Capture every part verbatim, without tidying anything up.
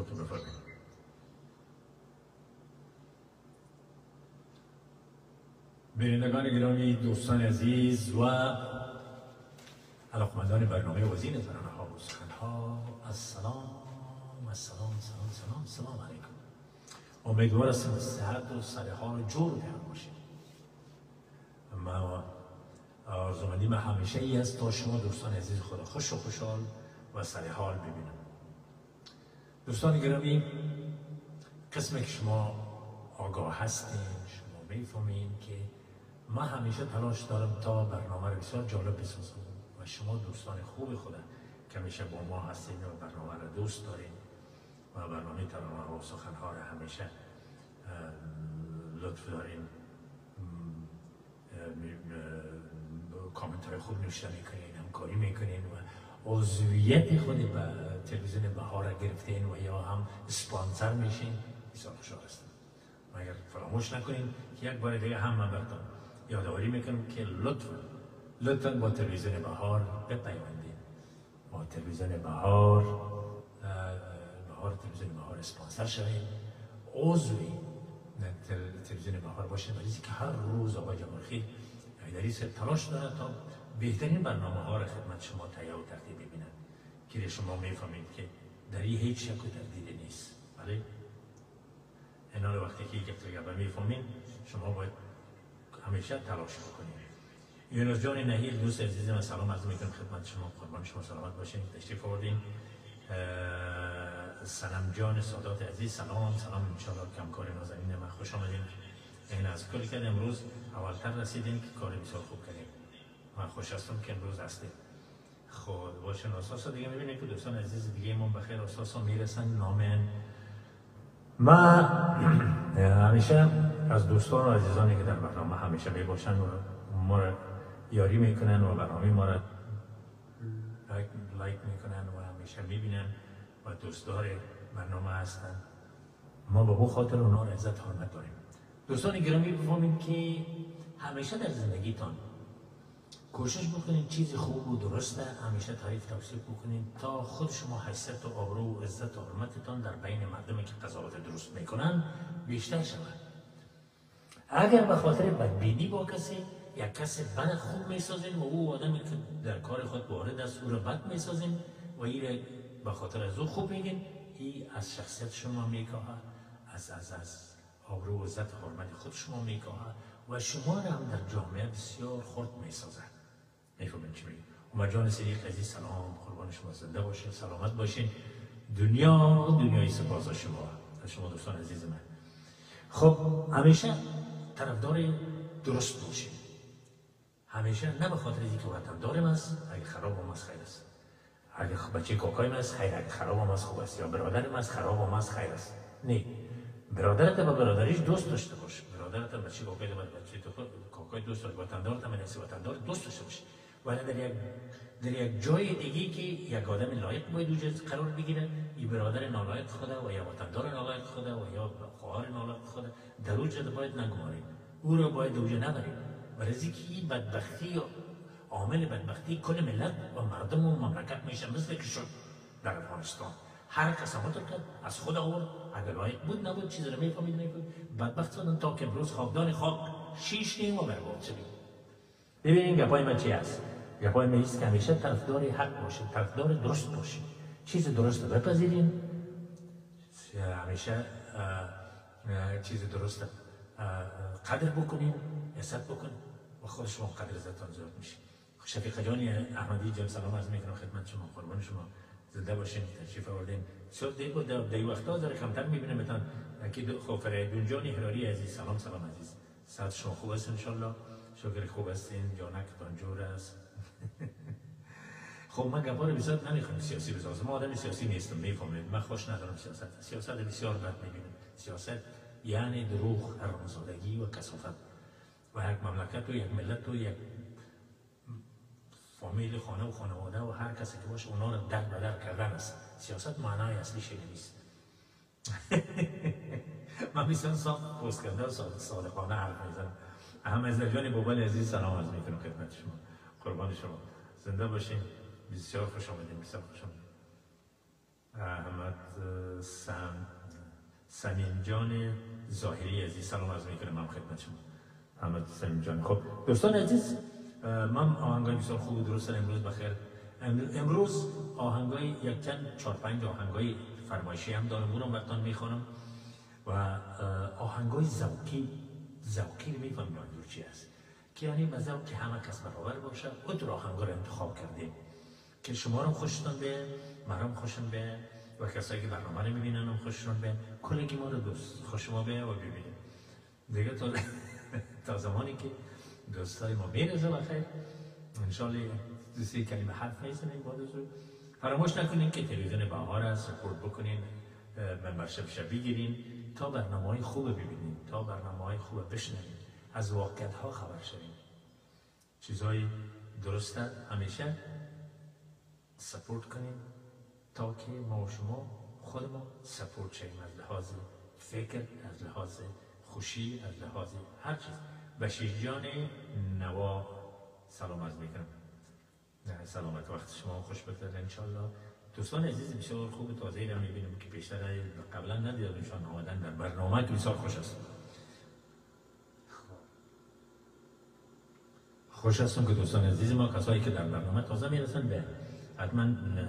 صحبتتون بفرمایید. بینندگان گرامی، دوستان عزیز و علاقمندان برنامه وزین ترانه‌ها و سخن‌ها، السلام السلام سلام سلام سلام علیکم. امیدوار هستم صحت و سر حال جور در باشید. ما آرزومندیم همیشه ای است تا شما دوستان عزیز خدا خوش و خوشحال و سر حال ببینم. دوستان گرامی، قسمی که شما آگاه هستین، شما میفهمین که من همیشه تلاش دارم تا برنامه رو بسیار جالب بسازم و شما دوستان خوب خدا که همیشه با ما هستین و برنامه رو دوست دارین و برنامه ترانه‌ها و سخن‌ها رو همیشه لطف دارین، کامنت های خوب نوشته میکنین، همکاری میکنین و عضویت خود به تلویزیون بهار را گرفتین و یا هم اسپانسر میشین. بسیار خوشحال هستم. مگر فراموش نکنین که یک بار دیگه هم من براتون یادآوری میکنم که لطفا لطفا با تلویزیون بهار بپیوندین، با تلویزیون بهار بهار تلویزیون بهار اسپانسر شوین، عضوی تلویزیون بهار باشین، ولی که هر روز آقای جمالخیل ایدری سر تلاش داره تا بهترین برنامه ها را خدمت شما تهیه و ترتیب ببینن که شما میفهمید که در این هیچ شک و تردیدی نیست. بله اینا وقتی که یک دیگه میفهمین شما باید همیشه تلاش بکنید. یونس جان نهیل دوست عزیز من سلام عرض میکنم خدمت شما، قربان شما سلامت باشین، تشریف آوردین. سلام جان سادات عزیز سلام سلام، ان شاء الله کمکار نازنین من خوش آمدین. این از کلی که امروز اولتر رسیدین که کار بسیار خوب کردیم. من خوش هستم که امروز هستیم. خود باشن اساسا دیگه میبینید که دوستان عزیز دیگه ما بخیر اساسا میرسن نامن. ما همیشه از دوستان و عزیزانی که در برنامه همیشه میباشن و ما را یاری میکنن و برنامه ما را لایک, لایک میکنن و همیشه میبینن و دوستدار برنامه هستن، ما به خاطر اونا را عزت حرمت داریم. دوستان گرامی بفهمید که همیشه در زندگیتان کوشش بکنید چیزی خوب و درسته همیشه تعریف توصیف بکنید تا خود شما حیثیت و آبرو و عزت و حرمتتان در بین مردمی که قضاوت درست میکنن بیشتر شود. اگر به خاطر بدبینی با کسی یک کسی بد خوب میسازین و او آدمی که در کار خود وارد است او را بد میسازین و این به خاطر از او خوب میگین، این از شخصیت شما میکاهه، از از از آبرو و عزت و حرمت خود شما میکاهه و شما را هم در جامعه بسیار خرد میسازه. میفهمین چی میگم؟ عمر جان صدیق عزیز سلام، قربان شما، زنده باشین، سلامت باشین. دنیا دنیای سپاس از شما، از شما دوستان عزیز من. خب همیشه طرفدار درست باشین، همیشه نه به خاطر اینکه وطن دارم است اگه خراب هم است خیر است، اگه بچه کاکایم است خیر، اگه خراب هم است خوب است، یا برادرم است خراب هم است خیر است. نه، برادرت با برادریش دوست داشته باش، برادرت بچه کاکای با بچه تو کاکای دوست داشته، وطندارت هم نسی وطندار دوست داشته باش. ولی در یک در یک جای دیگه که یک آدم لایق باید اونجا قرار بگیره، این برادر نالایق خدا و یا وطندار نالایق خدا و یا خواهر نالایق خدا در اونجا باید نگمارید، او را باید اونجا نبرید. برای اینکه این بدبختی و عامل بدبختی کل ملت و مردم و مملکت میشه، مثل که شد در افغانستان هر کس هم کرد از خود آورد، اگر لایق بود نبود چیزی رو میفهمید میفهمید بدبخت شدن تا که امروز خوابدان خاک شیشتیم و برباد شدیم. ببینید گپای من چی هست؟ گپای من ایست که همیشه طرفدار حق باشید، طرفدار درست باشید، چیز درست بپذیرین، همیشه چیز درست قدر بکنین، عزت بکنین و خود شما قدر عزتتان زیاد میشه. شفیق جانی احمدی جان سلام عرض میکنم خدمت شما، قربان شما، زنده باشین، تشریف آوردین. شد دیگه در دی وقتا داره کمتر میبینم بتان که خب فریدون جانی هراری عزیز سلام سلام عزیز، صحت شما خوب است ان شاء الله؟ شکر خوب هستین، جانکتان جور است. خب من گپار بسیار نمیخوام سیاسی بسازم، من آدم سیاسی نیستم، میفهمید، من خوش ندارم سیاست، سیاست بسیار بد میبینم. سیاست یعنی دروغ، حرامزادگی و کثافت و یک مملکت و یک ملت و یک فامیل، خانه و خانواده و هر کسی که باشه اونا رو در بدر کردن است. سیاست معنای اصلی شده نیست. من بسیار صاف پوست کرده و صادقانه حرف میزنم. احمد جان بابل عزیز سلام عرض میکنم خدمت شما، قربان شما، زنده باشین، بسیار خوش آمدین، بسیار خوش آمدین. احمد سم سمیم جان ظاهری عزیز سلام عرض میکنم من خدمت شما احمد سمیم جان. خب دوستان عزیز، من آهنگای بسیار خوب و درست امروز بخیر. امروز آهنگای یک چند چهار پنج آهنگای فرمایشی هم دارم، اونم براتون میخوانم و آهنگای ذوقی ذوقی میفهمم منظور چی است، که یعنی به ذوق همه کس برابر باشه. اون آهنگا رو انتخاب کردیم که شما رو خوشتون به، منم خوشم به و کسایی که برنامه رو میبینن هم خوششون به، کلگی ما رو دوست خوش ما به و ببینیم دیگه تا تا زمانی که دوستای ما میرزه بخیر انشالله دوستی کلمه حرف میزنیم با دوستو. فراموش نکنین که تلویزیون بهار است، سپورت بکنین، ممبرشپ شب بگیرین تا برنامه‌های خوب ببینین، تا برنامه‌های خوب بشنوین، از واقعیت‌ها خبر شوین. چیزهای درسته همیشه سپورت کنیم تا که ما و شما خود ما سپورت شویم، از لحاظ فکر، از لحاظ خوشی، از لحاظ هر چیز. بشیر جان نوا سلام عرض میکنم. سلامت، وقت شما خوش بگذره انشالله. دوستان عزیز بسیار خوب تازه‌ای را میبینیم که بیشتر قبلا ندیدمشان آمدن در برنامه که بسیار خوش است. خوش هستم که دوستان عزیز ما کسایی که در برنامه تازه میرسن به حتما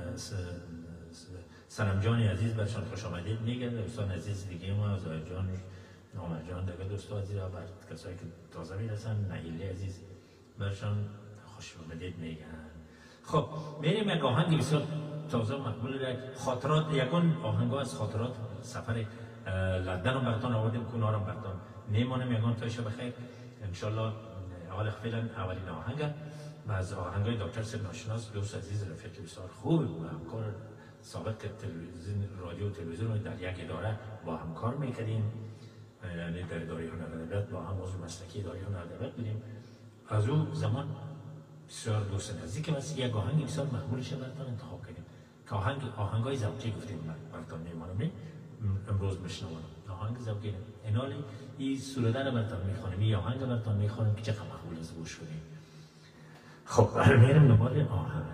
سلام جان عزیز برشان خوش آمدید میگن. دوستان عزیز دیگه ما زاهد جان، نامه جان، دیگه دوستان عزیز بر کسایی که تازه میرسن، نهیله عزیز برشان خوش آمدید میگن. خب میریم یک آهنگ بسیار تازه مقبول خاطرات، یکون آهنگ از خاطرات سفر لندن رو براتون آوردیم که اونا رو براتون میمانم یکون تا شب بخیر انشالله. اول فعلا اولین آهنگ و از آهنگای دکتر سید ناشناس، دوست عزیز رفیق بسیار خوب و همکار سابق تلویزیون، رادیو و تلویزیون در یک اداره با هم کار میکردیم، یعنی در اداره هنر ادبیات با هم عضو مسلکی اداره هنر ادبیات بودیم. از اون زمان بسیار دوست نزدیک است. یک آهنگ بسیار مقبولش براتون انتخاب کردیم که آهنگ آهنگای ذوقی گفتیم براتون میمونم امروز میشنوم. آهنگ ذوقی اینالی این سروده رو براتون میخوانم، این آهنگ رو براتون میخوانم که چقدر مقبول است گوش کنید. خب میریم دنبال آهنگ.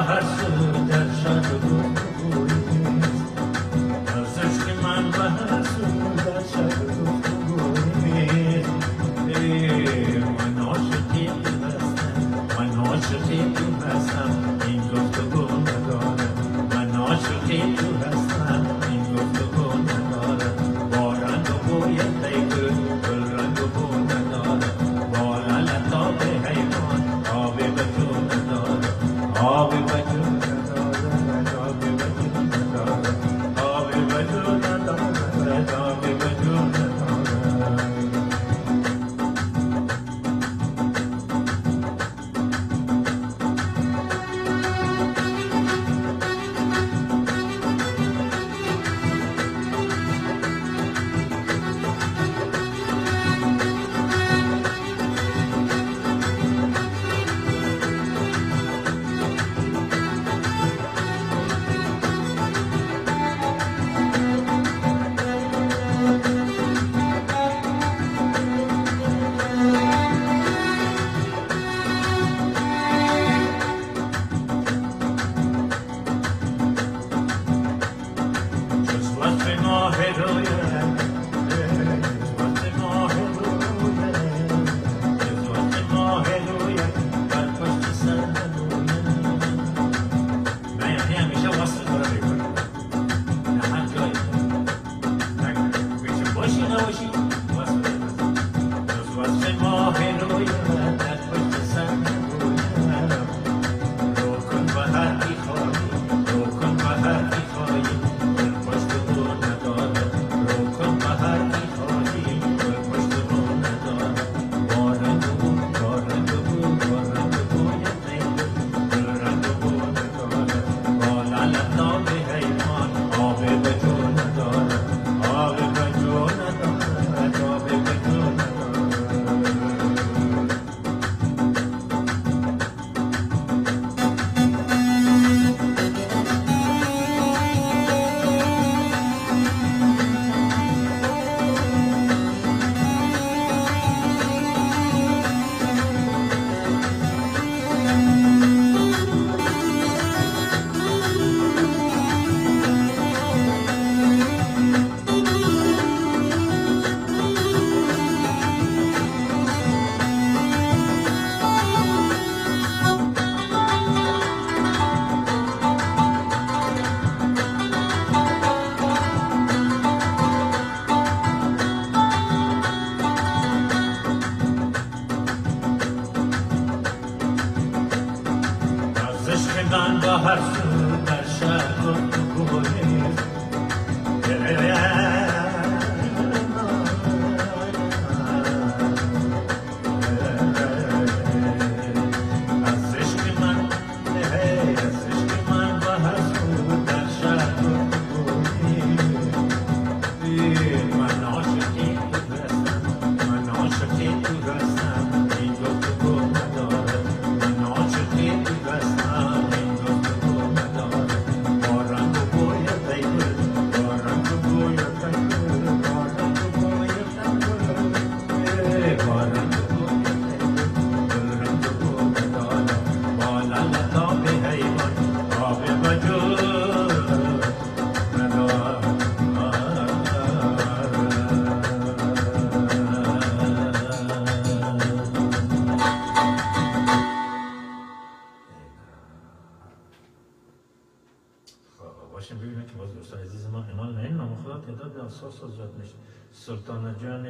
هر سو در شب گفتگوی نیست از عشق من به هر سو در شب گفتگوی نیست من عاشقی تو هستم من عاشقی تو هستم این گفتگو ندارم من عاشقی تو هستم این گفتگو ندارم با رنگ و بوی پیکر گل رنگ و بو ندارم با لطاب حیوان آبی به تو ندارم آبی به تو ندارم آبی به تو ندارم آبی به تو ندارم آبی به تو ندارم سلطان جان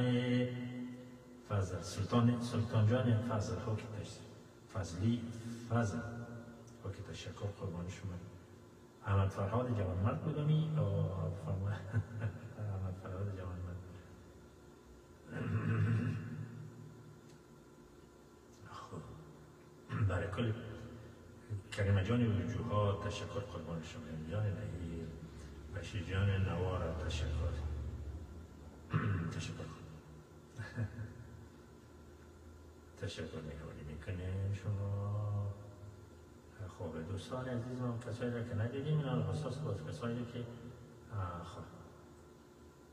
فضل سلطان سلطان جان فضل ها که فضلی فضل ها که تشکر قربان شما احمد فرهاد جوانمرد بودمی احمد فرهاد جوانمرد برای کل کریمه جان وجوها تشکر قربان شما جان نهیر بشیر جان نوار تشکر تشکر تشکر میکنی میکنه شما خوبه دوستان عزیزم کسایی را که ندیدیم این حساس باز کسایی را که خوب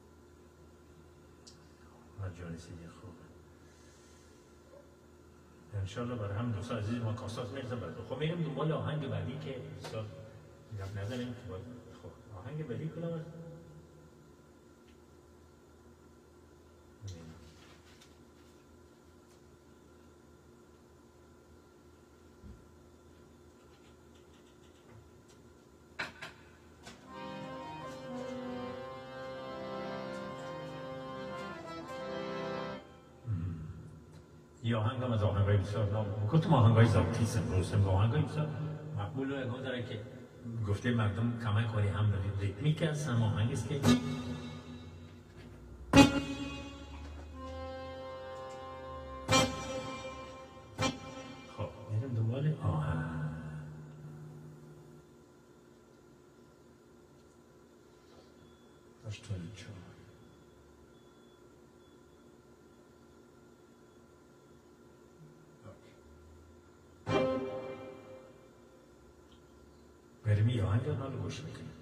مجانی سیدی خوبه انشالله برای هم دوستان عزیز ما کاسات میرسه بعد خب میریم دنبال آهنگ بعدی که بسیار گپ نزنیم که باید خب آهنگ بعدی کدام است؟ یه آهنگ هم از آهنگای بسیار نام کتم آهنگای ذاتی است امروز هم آهنگای بسیار مقبول و اگه داره که گفته مردم کمک کاری هم دارید ریتمیک است هم آهنگ است که خب میرم دنبال آهنگ هشتاد و چهار بریم یه آهنگ رو گوش میکنیم.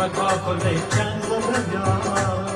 کاکل چند زدم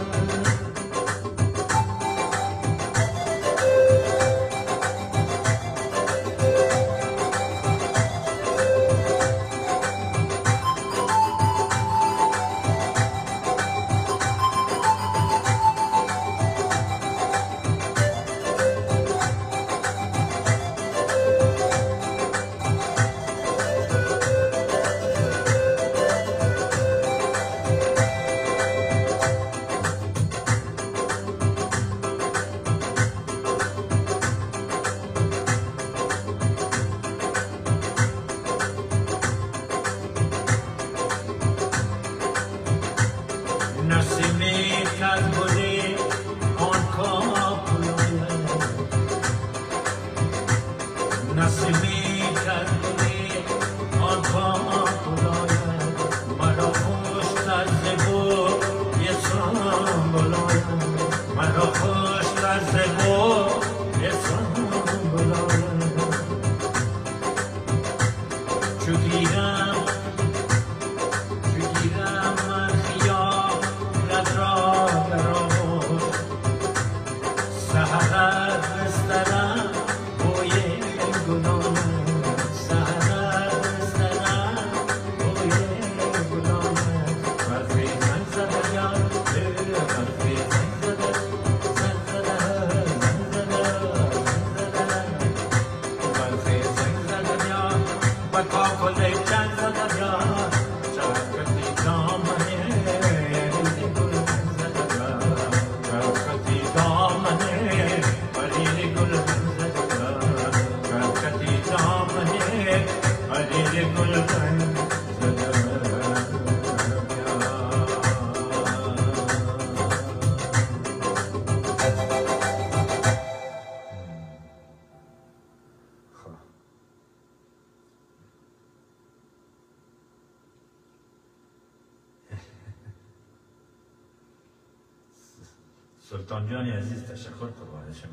سلطان جان عزیز تشکر قربان شما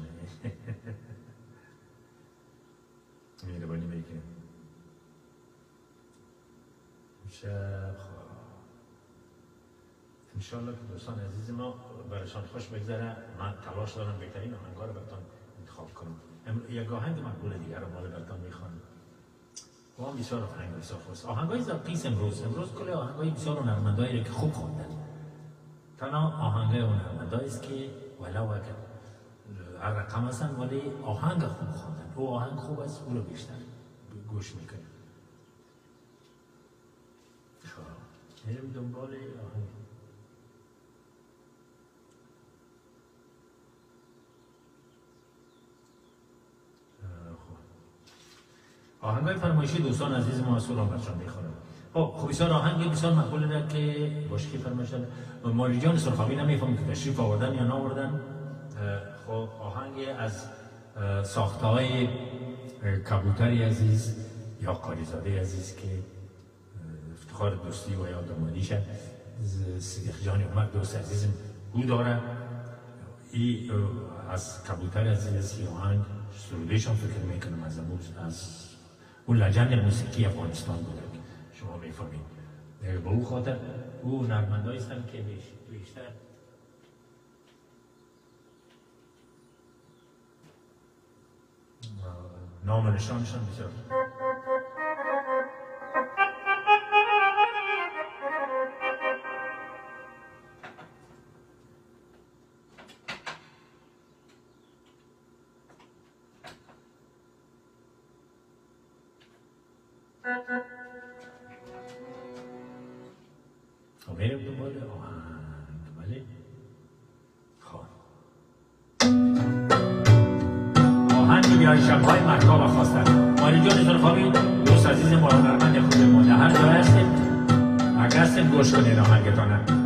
مهربانی میکنم شب انشالله که دوستان عزیز ما برایشان خوش بگذره. من تلاش دارم بهترین آهنگا رو براتون انتخاب کنم. یک آهنگ مقبول دیگر رو مال براتون میخوانم. با هم بسیار آهنگ بسیار خوست. آهنگای زبقیس امروز امروز کل آهنگای بسیار هنرمندایی که خوب خوندن. تنها آهنگای هنرمندایی است که ولو اگر رقم هستن ولی آهنگ خوب خوندن. او آهنگ خوب است، او رو بیشتر گوش میکنیم. میریم دنبال آهنگ. آهنگای فرمایشی دوستان عزیز ما از سلام برشان میخورم. خب بسیار آهنگ بسیار مقبول دارد که باشکی فرمایش دارد. مولی جان سرخابی نمیفهم که تشریف آوردن یا ناوردن. خب آهنگ از ساخته های کبوتری عزیز یا قالیزاده عزیز که افتخار دوستی و یاد آمدیش صدیق جان اومد دوست عزیزم او داره. ای از کبوتر عزیز ای آهنگ سرودهشان فکر میکنم از امروز از اون لجند موسیقی افغانستان بوده که شما میفهمید. به او خاطر او نرمندهایی هستند که بیشتر نام نشانشان بسیار خب میرم دنبال آهنگ. بله خب آهنگ بیای شبهای مکتاب و خواستن مالی جان سرخابی دوست عزیز ما هنرمند خود ما در هر جای هستیم اگر هستیم گوش کنید آهنگتانه.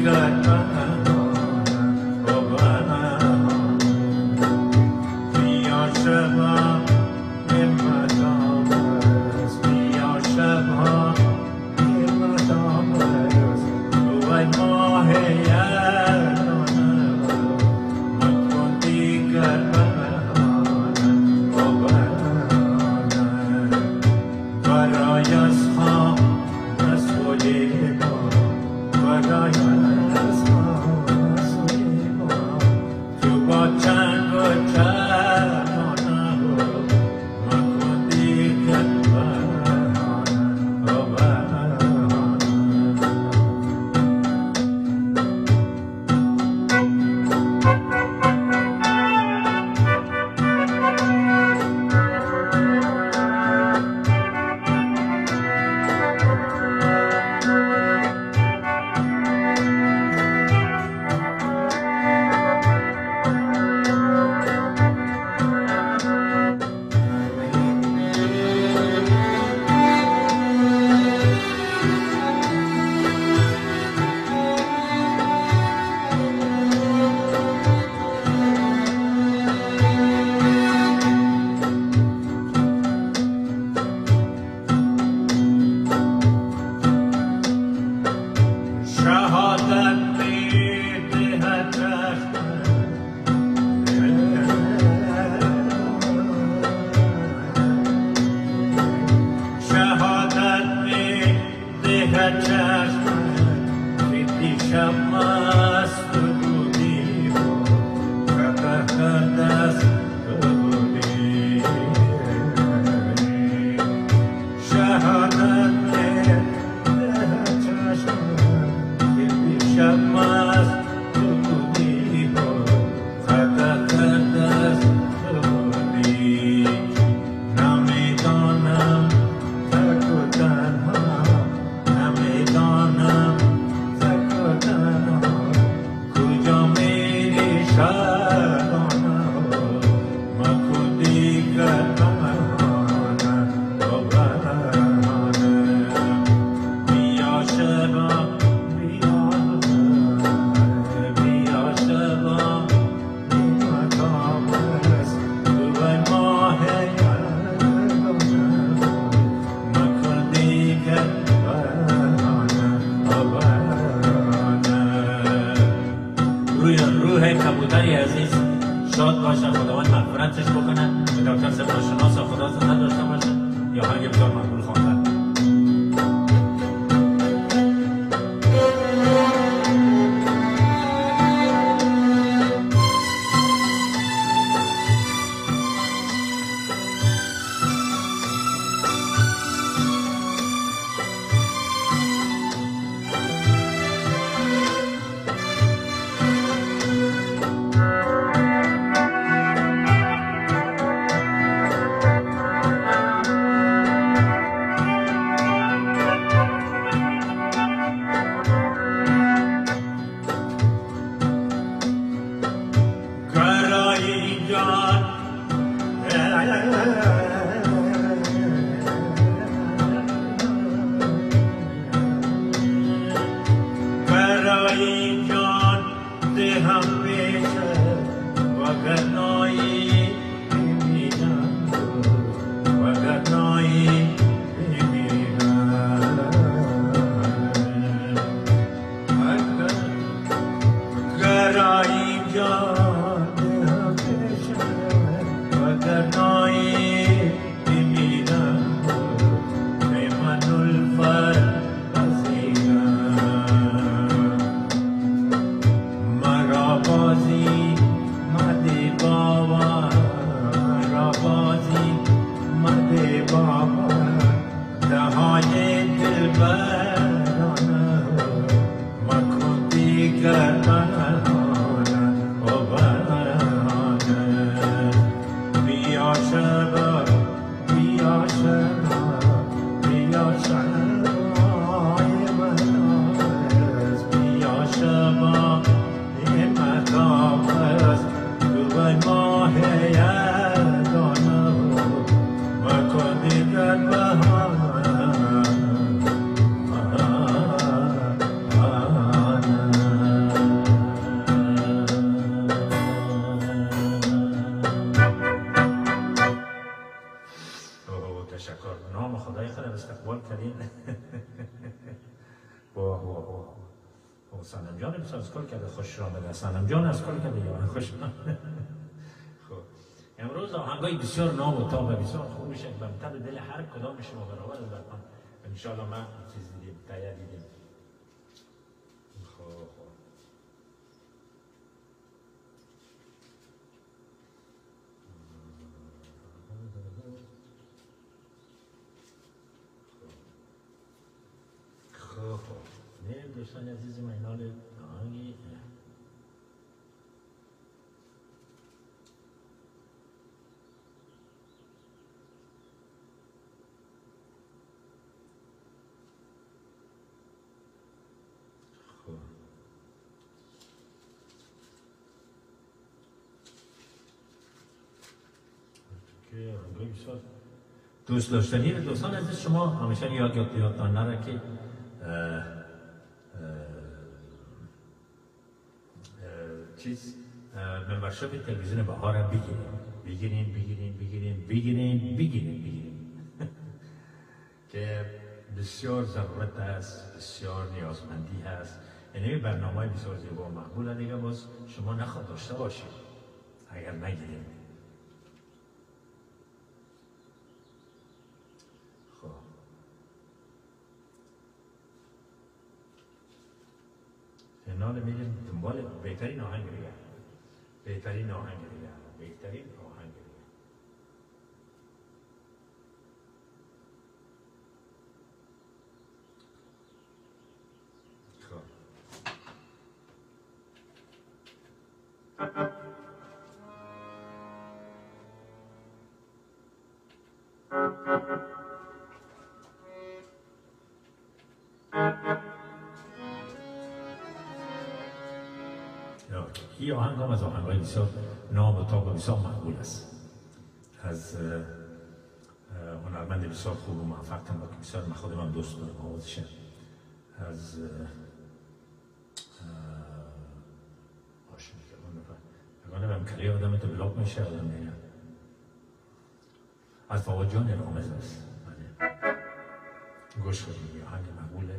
Bye. سنم جان بسیار از کار کرده خوش آمده، سنم جان از کار کرده یا خوش آمده. خب امروز آهنگای بسیار نام و تاب بسیار خوب میشه و طب دل هر کدام شما برابر از برپان ان شاء الله ما چیز دیدیم تایید دیدیم. خب خب خب خب نه دوستان عزیز من اینال آهنگی دوست داشتنی دوستان عزیز شما همیشه یاد یاد یادتان نره که چیز ممبرشپ تلویزیون بهار را بگیرین بگیرین بگیرین بگیرین بگیرین بگیرین بگیرین که بسیار ضرورت است، بسیار نیازمندی هست. یعنی برنامه بسیار زیبا و مقبول دیگه باز شما نخواد داشته باشید اگر نگیرین. نال میریم دنبال بهترین آهنگ دیگه، بهترین آهنگ دیگه، بهترین آهنگ دیگه. این آهنگ هم از آهنگ‌های بسیار نام و تاب و بسیار مقبول است. از هنرمند بسیار خوب و موفق هم با که بسیار من خودم هم دوست دارم آوازش از باشه میگم اگه هم کلی آدم تو بلاک میشه آدم میگم از فواد جان رامز است. گوش کنید آهنگ مقبوله.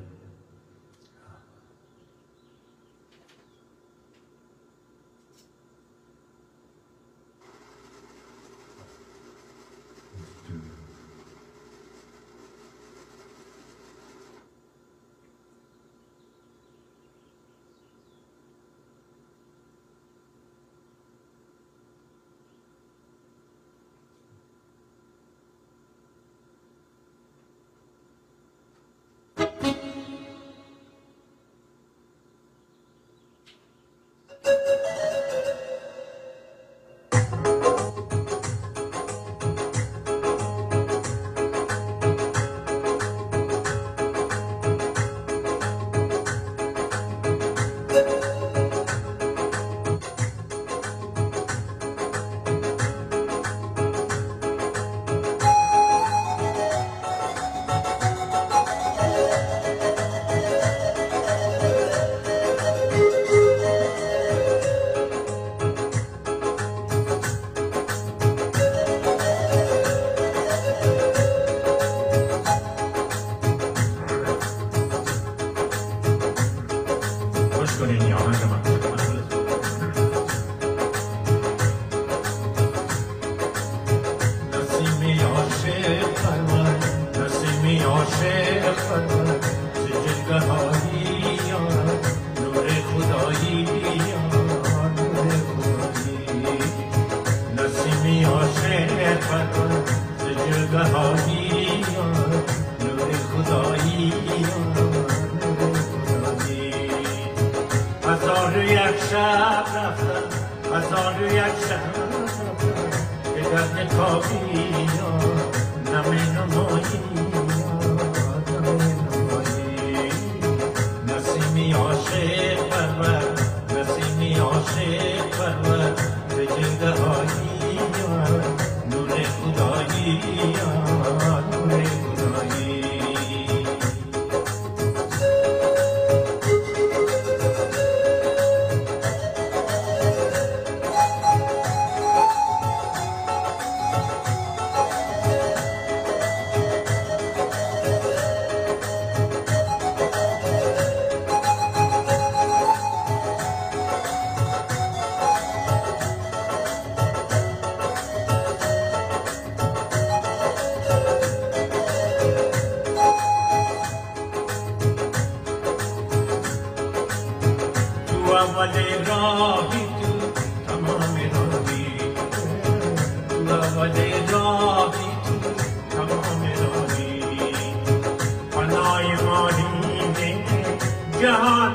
اول راهی تو تمام راهی تو اول راهی تو تمام راهی پناه مالینه جهان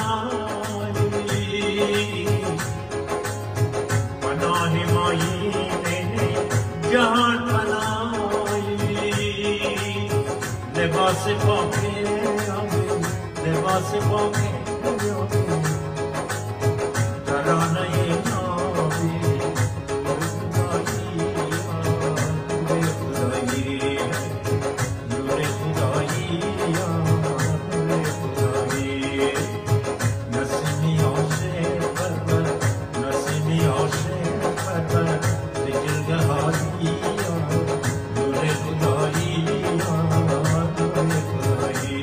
پناهی پناه مالینه جهان پناهی لباس پاکه لباس پاکه ترانه نابی خدایی نور خدایی نور خدایی نسیمی عاشق پرور نسیمی عاشق پرور دلگه هایی نور خدایی نور خدایی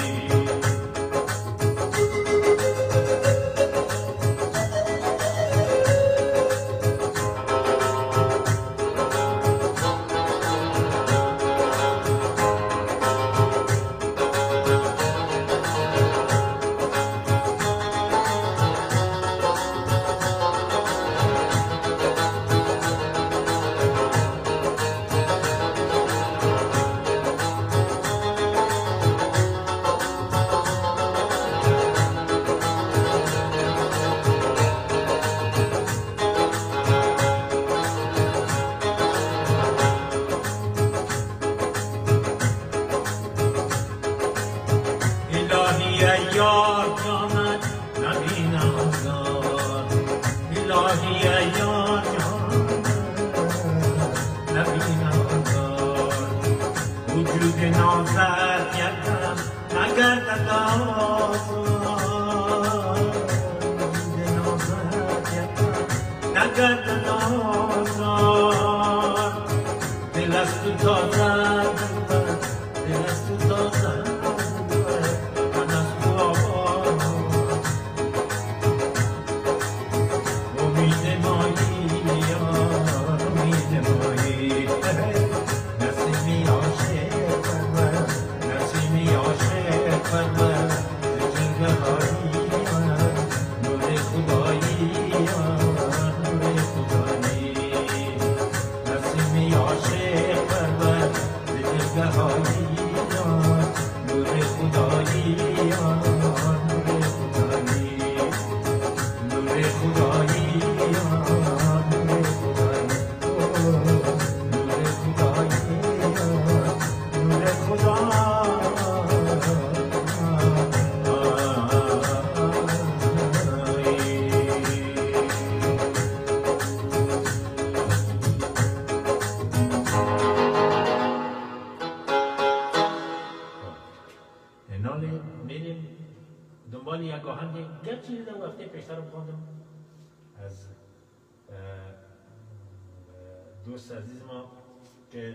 دوست عزیز ما که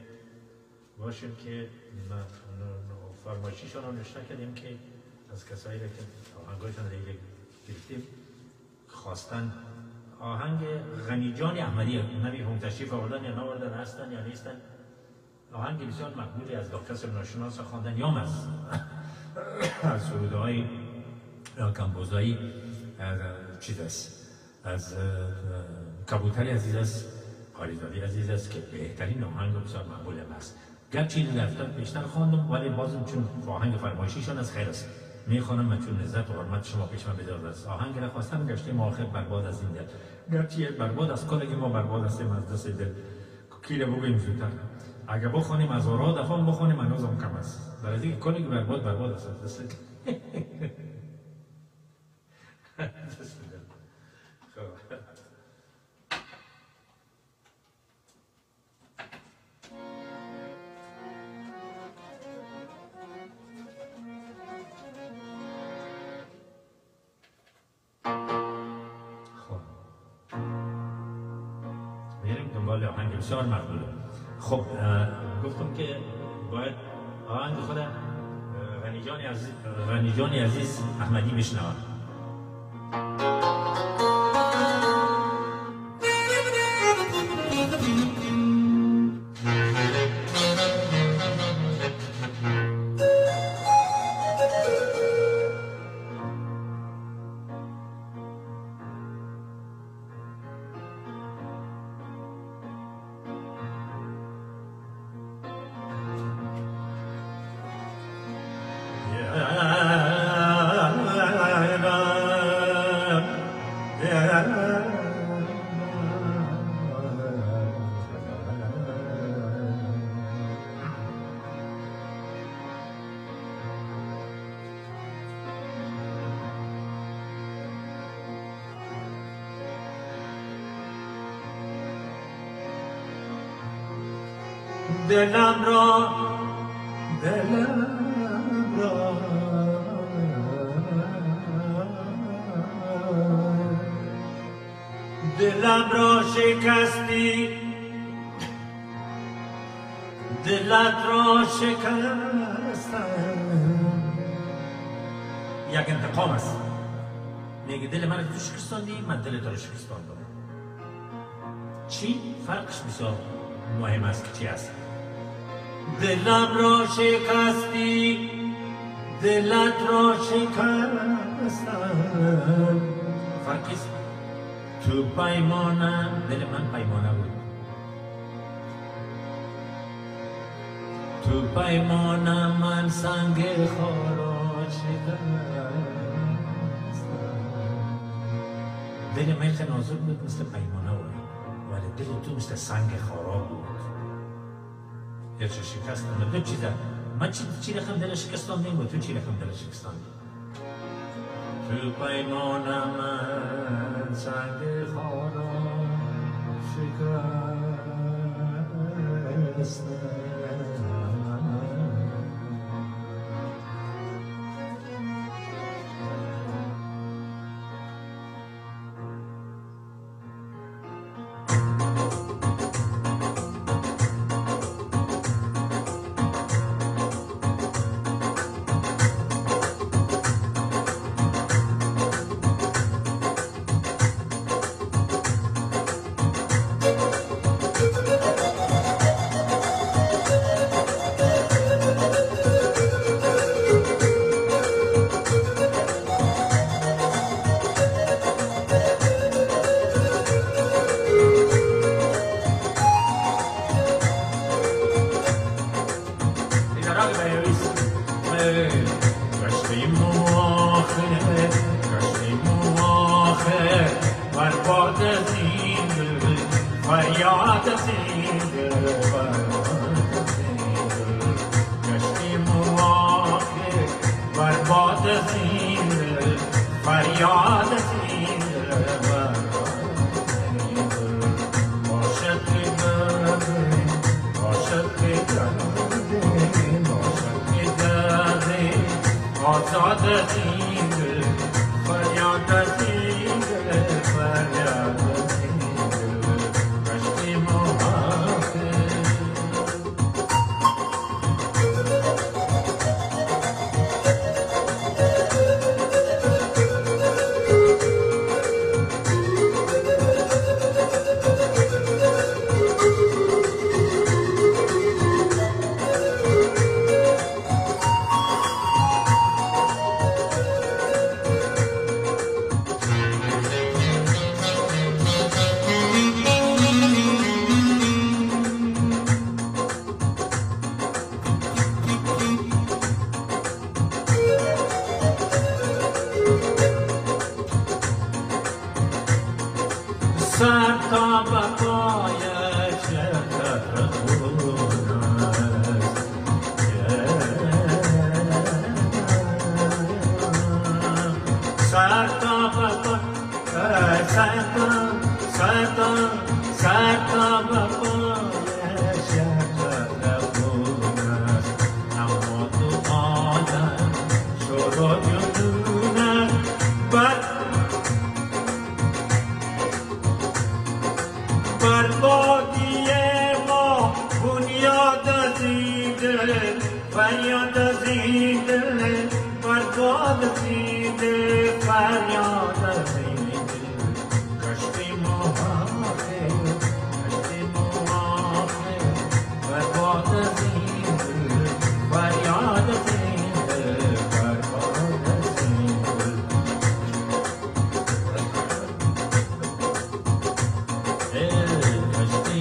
باشیم که فرمایشیشان رو نشته کردیم که از کسایی که آهنگایشان رو گرفتیم خواستن آهنگ غنیجان احمدی نبی هم تشریف آوردن یا ناوردن هستن یا نیستن آهنگ بسیار مقبولی از دکتر سر ناشناس خواندن یا از از سرودهای یا کمبوزایی چیز است از کبوتری عزیز است خالیزاده عزیز است که بهترین آهنگ بسیار مقبول است. گرچه این دفتر بیشتر خواندم ولی بازم چون آهنگ فرمایشیشان از خیر است میخوانم من چون لذت و حرمت شما پیش من بذارد است. آهنگ را خواستم گشته آخر برباد از این دل گرچه برباد از کلگی ما برباد هستیم از دست دل کیله بگویم زودتر اگه بخوانیم از آرا دفعه بخوانیم هنوزم کم است در از اینکه کلگی برباد برباد است از دست دل آهنگ بسیار مقبوله. خب گفتم که باید آهنگ خود غنیجان عزیز غنیجان عزیز احمدی بشنوم. دلم را دلم را دلم را شکستی دلت را شکستم یک انتقام است میگه دل من تو شکستاندی من دل تو رو شکستاندم چی؟ فرقش بسیار مهم است چی است دلم را شکستی دلت را شکستم فرقیست تو پیمانه دل من پیمانه بود تو پیمانه من سنگ خارا شکستم دل من خیلی نازک بود مثل پیمانه بود ولی دل تو مثل سنگ خارا بود یه چه شکستم دو چیزه من چی, چی رقم دل شکستان نیم و تو چی رقم دل شکستان تو پیمانه من سنگ خارا شکستم Hey,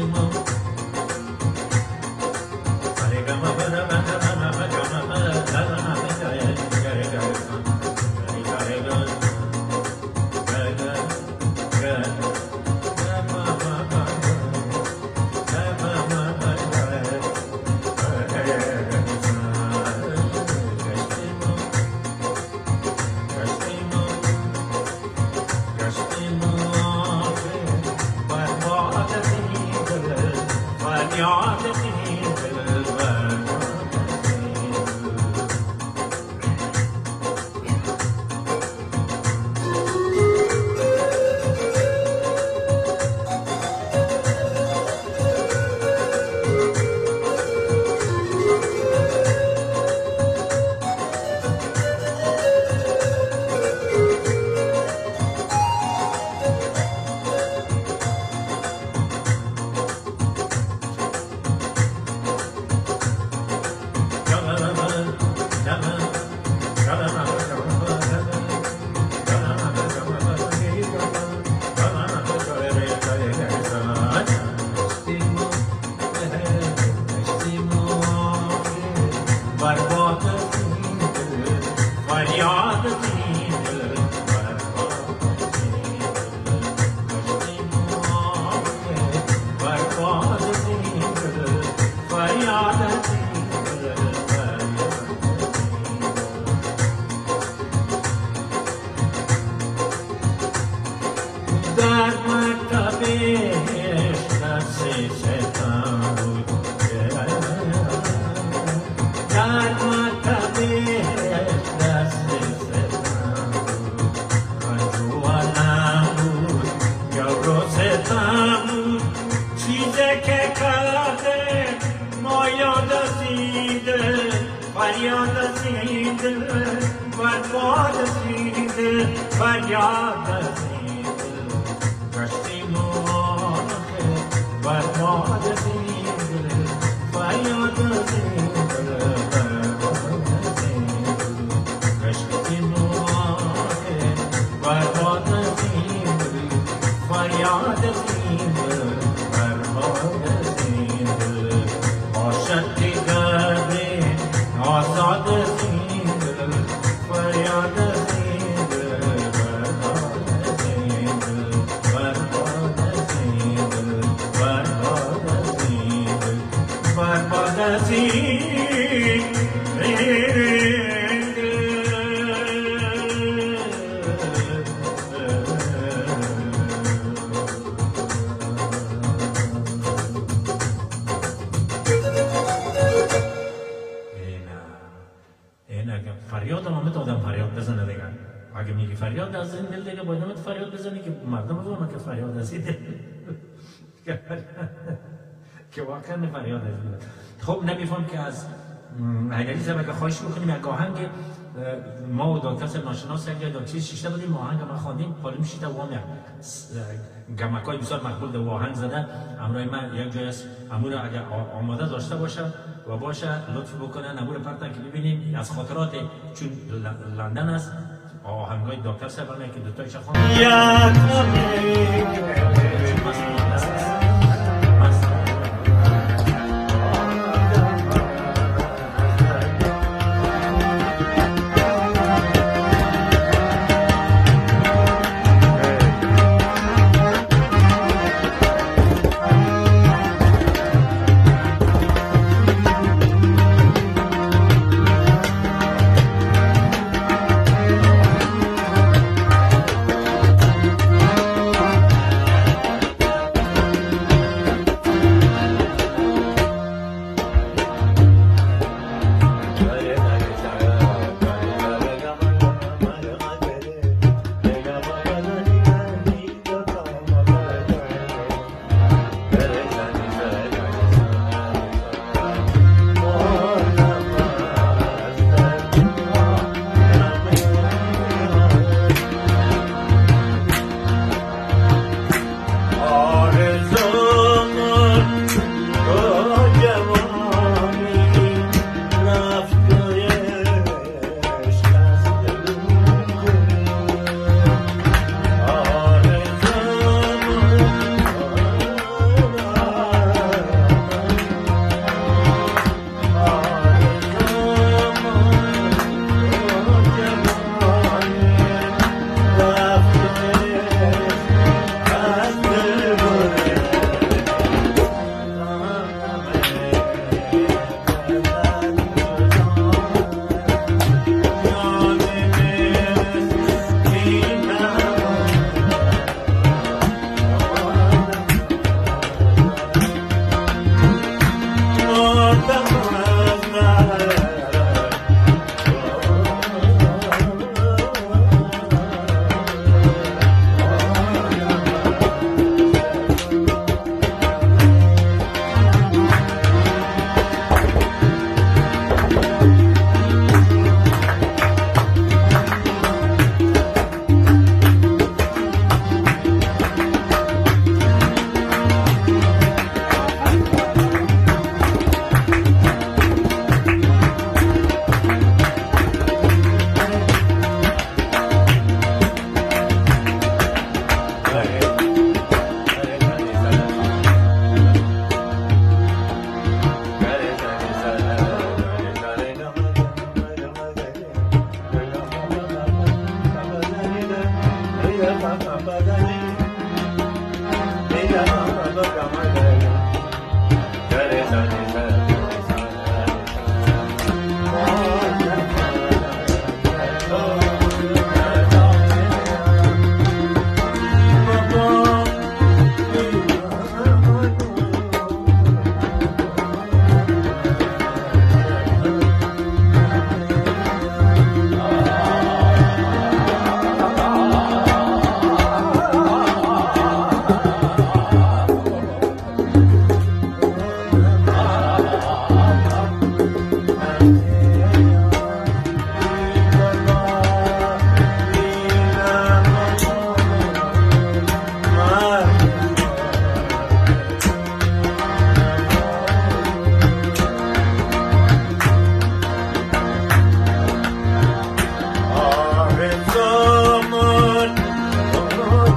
فریاد از این دل گشتیم آخه برباد از این دل فریاد از این دل برباد از این دل گشتیم آخه برباد از این دل فریاد از این دل برباد از این دل باشد دیگرده آزاد از این دل فریاد از این دل برباد از این دل برباد از این دل برباد از این دل برباد از این فریاد هم همه آدم فریاد بزنه دیگه. اگه میگی فریاد از این دل دیگه باید همه فریاد بزنی که مردم بفهمن که فریاد از این دل که واقعا فریاد از این دل. خب نمیفهم که از حیدری صاحب اگه خواهش میکنیم یک آهنگ ما و دکتر صاحب ناشناس یک چیز شیشته بودیم ما آهنگ ما خواندیم پالیم شیشته و هم گمکای بسیار مقبول در آهنگ زده امروی من یک جای است امور اگه آماده داشته باشه و باشه لطف بکنن امور پرتن که ببینیم از خاطرات چون لندن است آهنگای دکتر صاحب هم که دوتایش خواندیم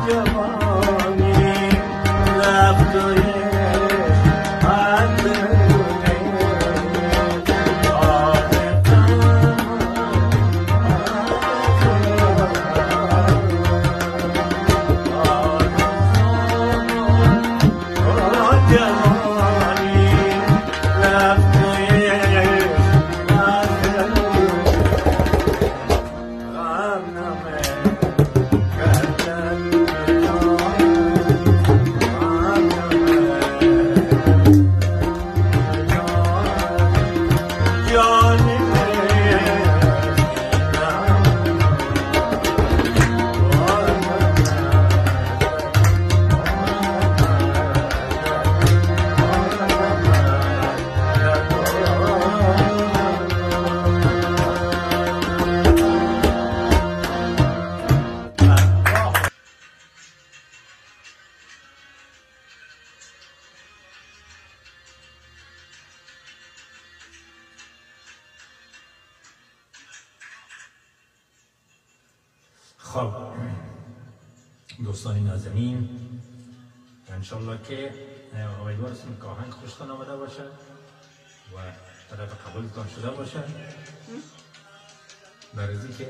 خب دوستان نازنین، انشالله که امیدوار هستم که آهنگ خوشتان آمده باشه و طرف قبولتان شده باشه. برای که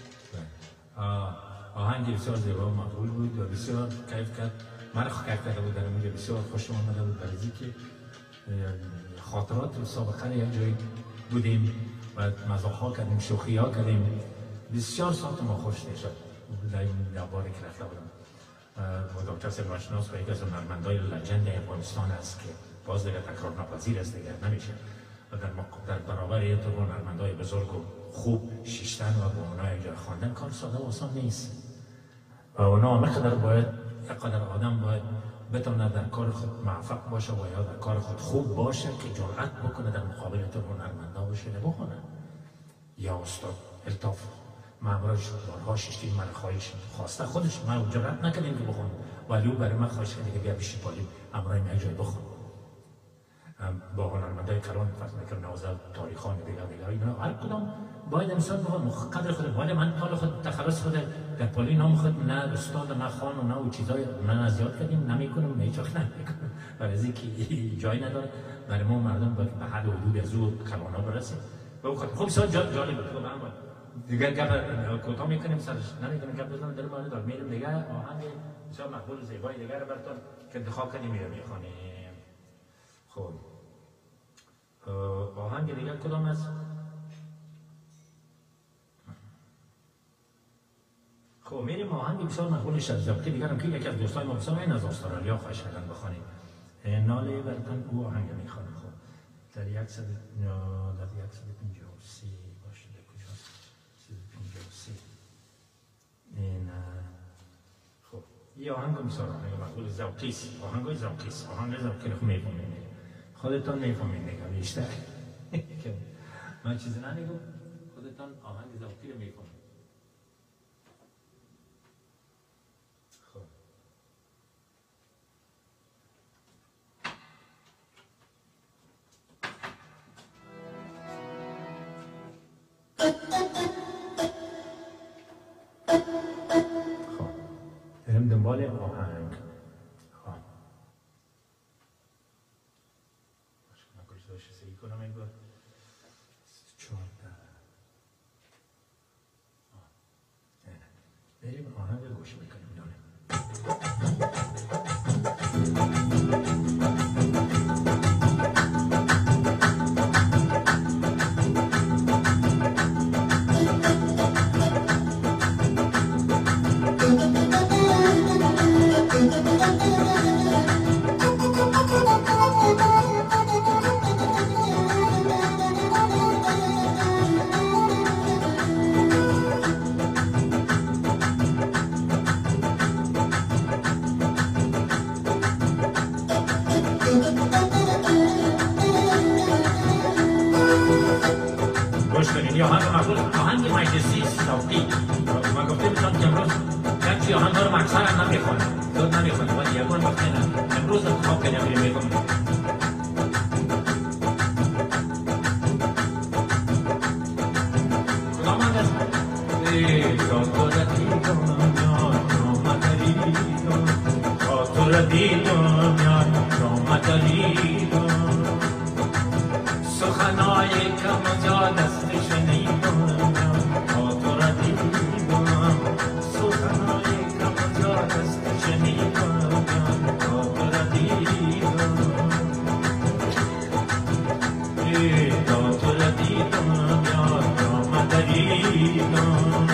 آهنگ بسیار زیبا و مقبول بود و بسیار کیف کرد. من کیف کرده بود در اینجا، بسیار خوشم آمده بود. برای که خاطرات سابقه یک جایی بودیم و مذاق ها کردیم، شوخی ها کردیم. بسیار ساعت ما خوش نشد در این باری که رفته بودم و دکتر سلوانشناس و یکی از هنرمندای لجند افغانستان است که باز دیگه تکرار ناپذیر است، دیگه نمیشه و در, در برابر این تو هنرمندای بزرگ و خوب شیشتن و با اونا یک جای خواندن کار ساده و آسان نیست و اونا همه باید یک قدر آدم باید بتونه در کار خود موفق باشه و یا در کار خود خوب باشه که جرأت بکنه در مقابل تو هنرمندا باشه بخونه. یا استاد الطاف مامورش بارها شیشتین من خواهش خواسته، خودش من جرأت نکردیم که بخون ولی او برای من خواهش کرد که بیا بشین پالیم امرای من جای بخون. با هنرمندای کلان فرض میکنم نوازه تاریخان دیگر دیگر اینا هر کدام باید انسان بخواد قدر خود. ولی من حال خود تخلص خود در پالی نام خود نه استاد نه خان و نه و چیزای من از یاد کردیم نمیکنم نه هیچ وقت نمیکنم برای اینکه جای نداره برای ما مردم به حد و حدود از او کلانا برسیم. خب بسیار جالب بود. دیگر گپ کوتاه میکنیم سرش نمیدونم گپ بزنم در مورد دار میرم دیگه آهنگ بسیار مقبول و زیبای دیگر رو براتون که انتخاب کردیم میرم میخوانیم. خب آهنگ دیگر کدام است؟ خب میریم آهنگ بسیار مقبولش از ضبط دیگر هم که یکی از دوستای ما بسیار این از استرالیا خواهش کردن بخوانیم. ناله براتون او آهنگ میخوانم. خب در یک صد در یک صد پنجاه و سه باشه کجاست؟ صد پنجاه و سه این خب یه آهنگ بسیار آهنگ مقبول ذوقی است. آهنگای ذوقی است. آهنگ ذوقی رو میفهمید خودتان میفهمید دیگه بیشتر که من چیزی نمیگم، خودتان آهنگ ذوقی رو میفهمید. بریم دنبال آهنگ. من کجاش سعی کنم این بار چهارده. بریم آهنگ گوش میکنیم. آهنگ مجلسی ذوقی من گفته بودم که امروز یک چی آهنگ رو اکثر هم نمیخوانم داد نمیخوانم ولی یکون وقتی نه امروز انتخاب کنیم میریم میخوانم. کدام آهنگ است؟ ای دادتی کنم یاد رو مدری را دیدم یار آمد دیدم سخنای کم و زیاد است شنیدم تا تو را دیدم سخنای کم و زیاد است شنیدم تا تو را دیدم تا تو را دیدم یار آمد دیدم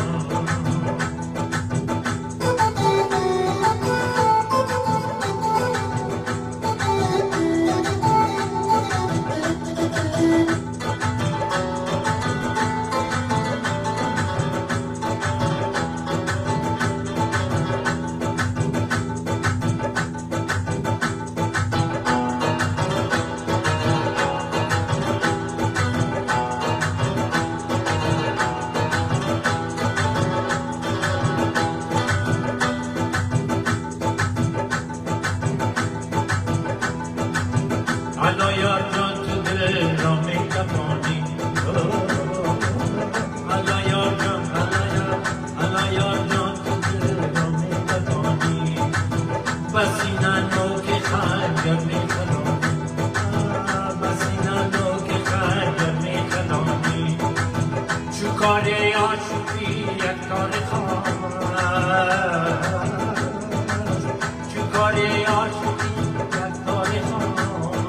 الا یار جان تو دل را می تپانی الا یار جان الا یار جان تو دل را می تپانی بسی نانو که خنجر می خلانی بسی نانو که خنجر می خلانی چو کار آشوبی یک کار خواهد چو کار آشوبی یک کار خواهد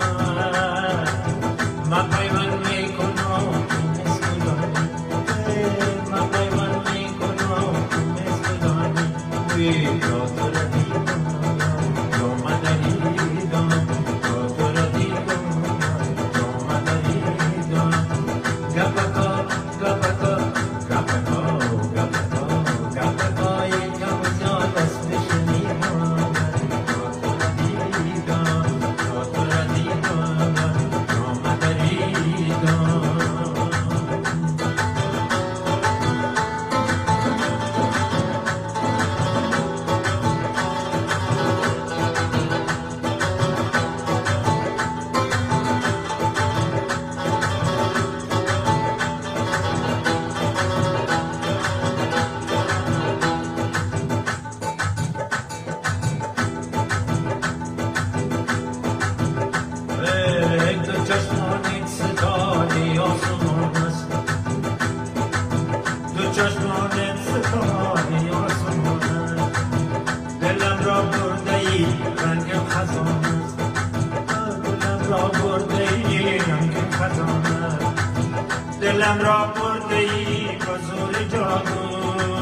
ما پیمان میکنم تو مسکلانی ما پیمان میکنم تو مسکلانی وی تا تو را دیدم تو ما دیدم تا تو را دیدم تو ما دیدم گپکا گپکا گپکا گپکا گپکا یکم زیاد است شنیدم تا تو را دیدم تا تو را دیدم چشمانت ستاره آسمان است دو چشمانت ستاره آسمان است دلم را برده ای رنگم خزان است دلم را برده ای رنگم خزان است دلم را برده ای با زور جادو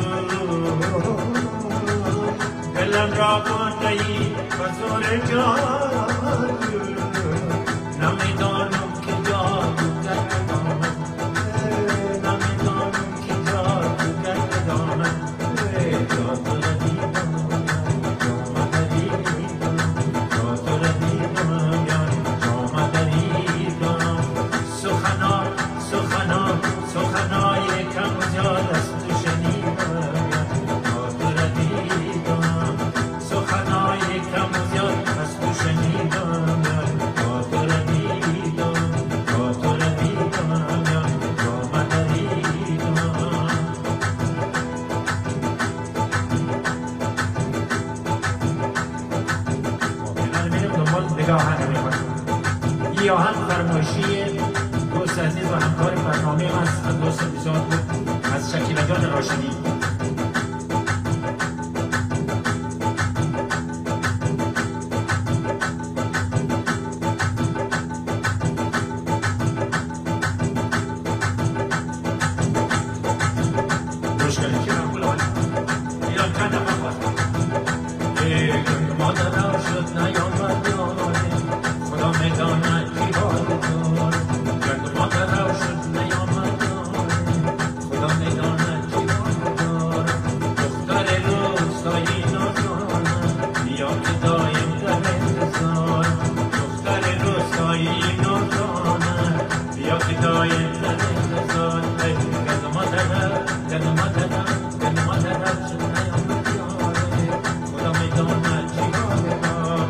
دلم را برده ای با زور جادو نمیدانم که جادوگر کدامم نمیدانم که جادوگر کدامم تا تو را دیدم آمد دیدم تا تو را دیدم آمد دیدم سخنا سخنا سخنای کم و زیاد است تو شنیدم تا تو را دیدم سخنای کم و زیاد است تو شنیدم این آهنگ فرمایشی دوست عزیز و همکار برنامه است از دوست بسیار خوب از شکیبا جان راشدی مشکلی که من بلان ایران کردم بخواست مادر شد نیامد خدا میداند کی حال دار گرد مادر شد نیامد خدا میداند کی حال دار دختر روستایی نازانم بیا که دایم در انتظار دختر روستایی نازانم بیا که دایم در انتظار گرد مادر گرد مادر گرد مادر شد نیامد خدا میداند کی حال دار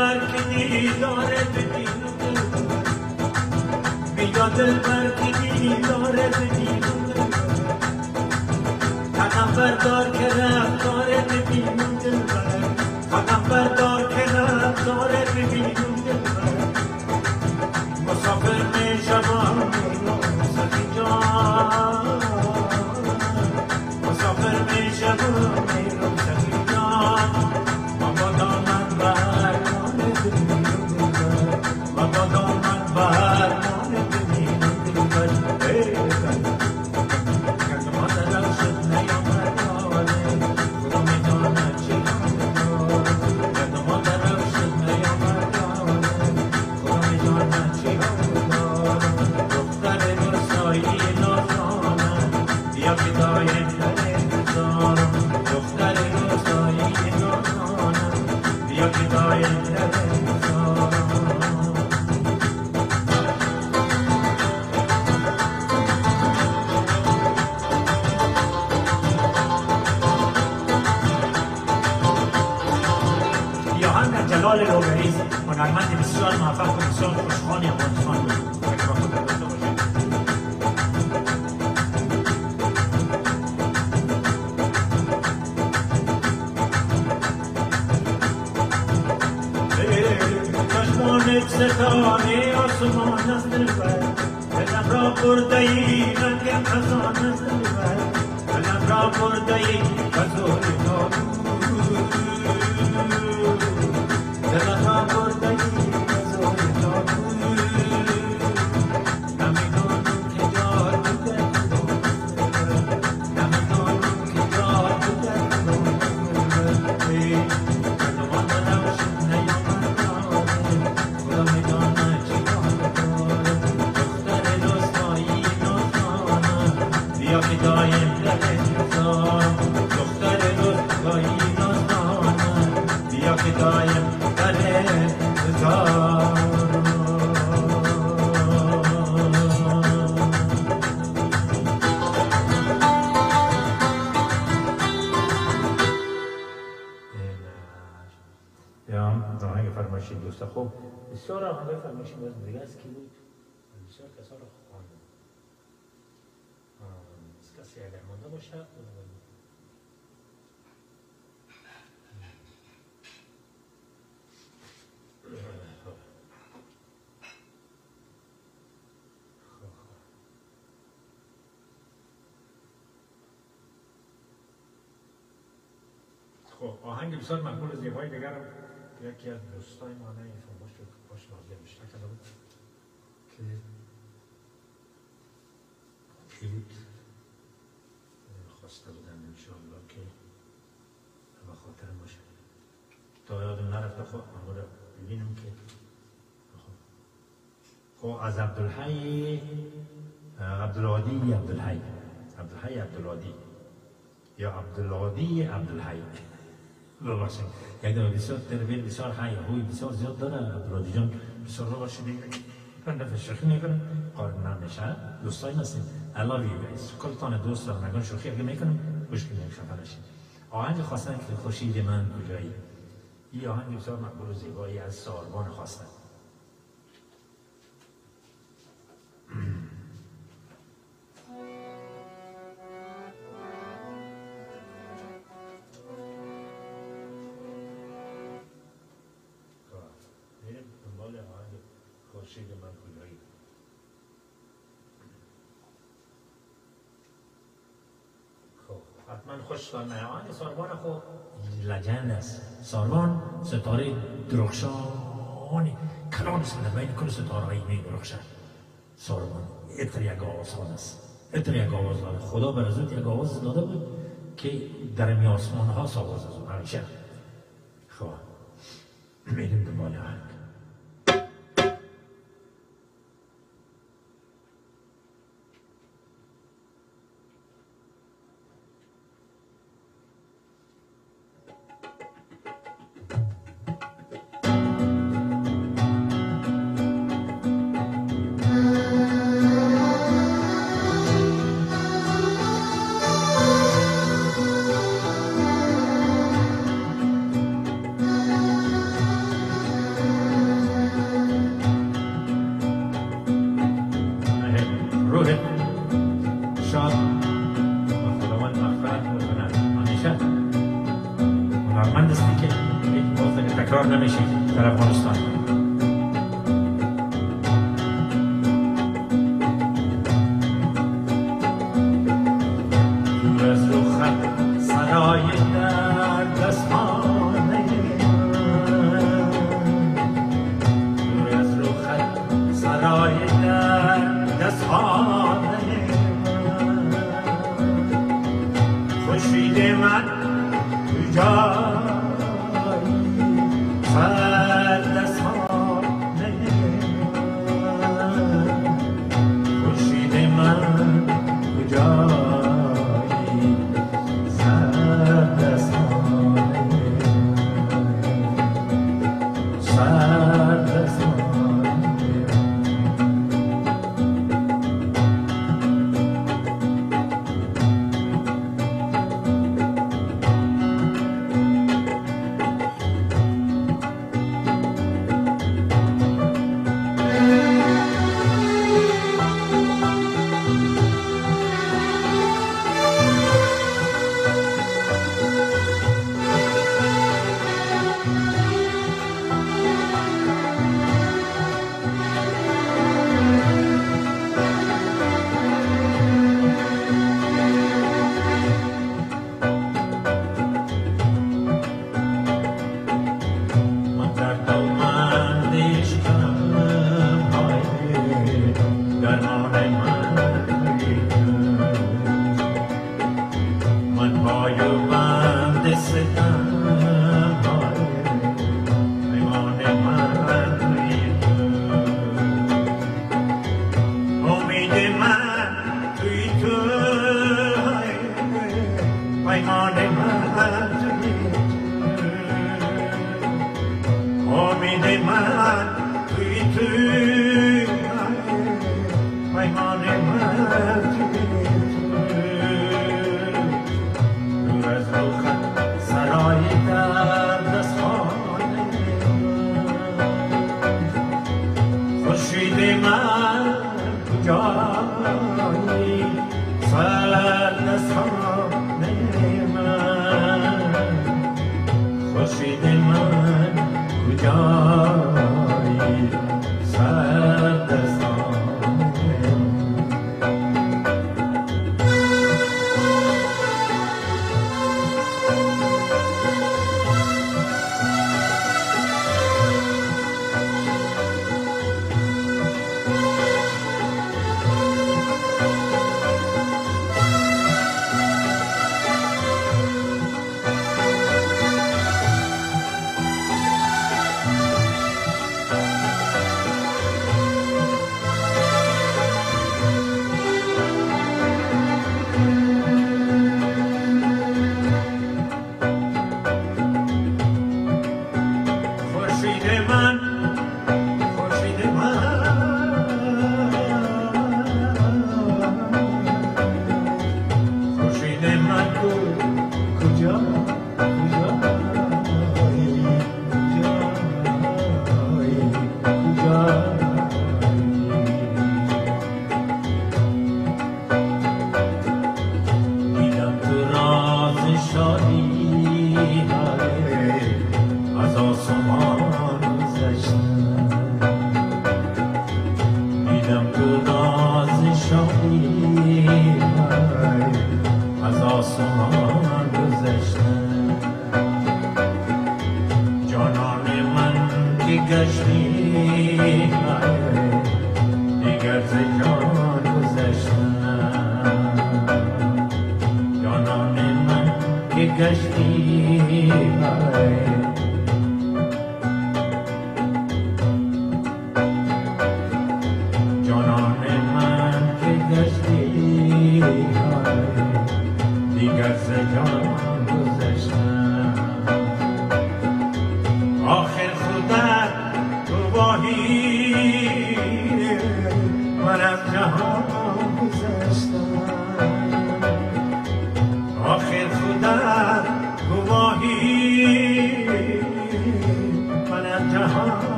دلبر که دیداره بدین بیا دلبر که دیداره بدین قدم بردار که رفتاره ببین دلبر قدم بردار که رفتاره ببین دلبر مسافر می شوم سخی جان مسافر می شوم سخی جان مبادا من برمانه ببین دلبر مبادا من برمانه ببین دلبر جلال لوبریز هنرمند بسیار موفق و بسیار خوشخوانی افغانستان بود. فکر با خود داشته باشید. چشمانت ستاره آسمان است دلبر دلم را برده ای رنگ خزان است دلبر دلم را برده ای و زور نادون دلم را برده ای و زور نادون نمیدانم که جار بوده نمیدانم که جار بوده کدومان دلم شد نیامد خدا میدانه چی کار دختر دوستایی نازانه بیا که دایم در انتظار دختر دوستایی نازانه بیا که دایم در انتظار آهنگ فرمایشی دوستا خوب بسیار آهنگ فرمایشی باز دیگه از کی بود بسیار کسا رو خواندم از کسی اگر مانده باشه خب آهنگ بسیار مقبول و زیبایی دیگر یکی از دوستای ما نه فرمایش رو باش نازل میشه کرده بود که کلیت خواسته بودن انشاءالله که به خاطر باشه تا یادم نرفته خب من رو ببینم که خب از عبدالحی عبدالعادی عبدالحی عبدالحی عبدالعادی یا عبدالعادی عبدالحی رو باشیم یک دو بسیار تربیت بسیار حی هوی بسیار زیاد داره عبدالعادی جان بسیار رو باشید من دفعه شوخی میکنم قارن نمیشه دوستایی هستیم الله بیویز کلتان دوست دارم نگان شوخی اگه میکنم خوش کنیم خفه نشید آهنگ خواستن که خورشید من کجایی این آهنگ بسیار مقبول و زیبایی از ساربان خواستن خورشید من کجایی خب حتما خوش دارم آهنگ ساربان خب لجند است ساربان ستاره درخشانی کلان است در بین کل ستاره هایی می درخشد ساربان اتر یک آواز است اتر یک آواز داده خدا بر ازود یک آواز داده بود که در می آسمان ها ساواز از اون همیشه خب میریم دنبال آهنگ روح شاد و خداوند مغفرت میکند. همیشه هنرمند استی که یک باز دیگه تکرار نمیشه در افغانستان. دور از رخت سرای در دستانه دور از رخت سرای در دستانه خورشید من کجایی صد دستانه خورشید من کجایی صد دستانه صد دستانه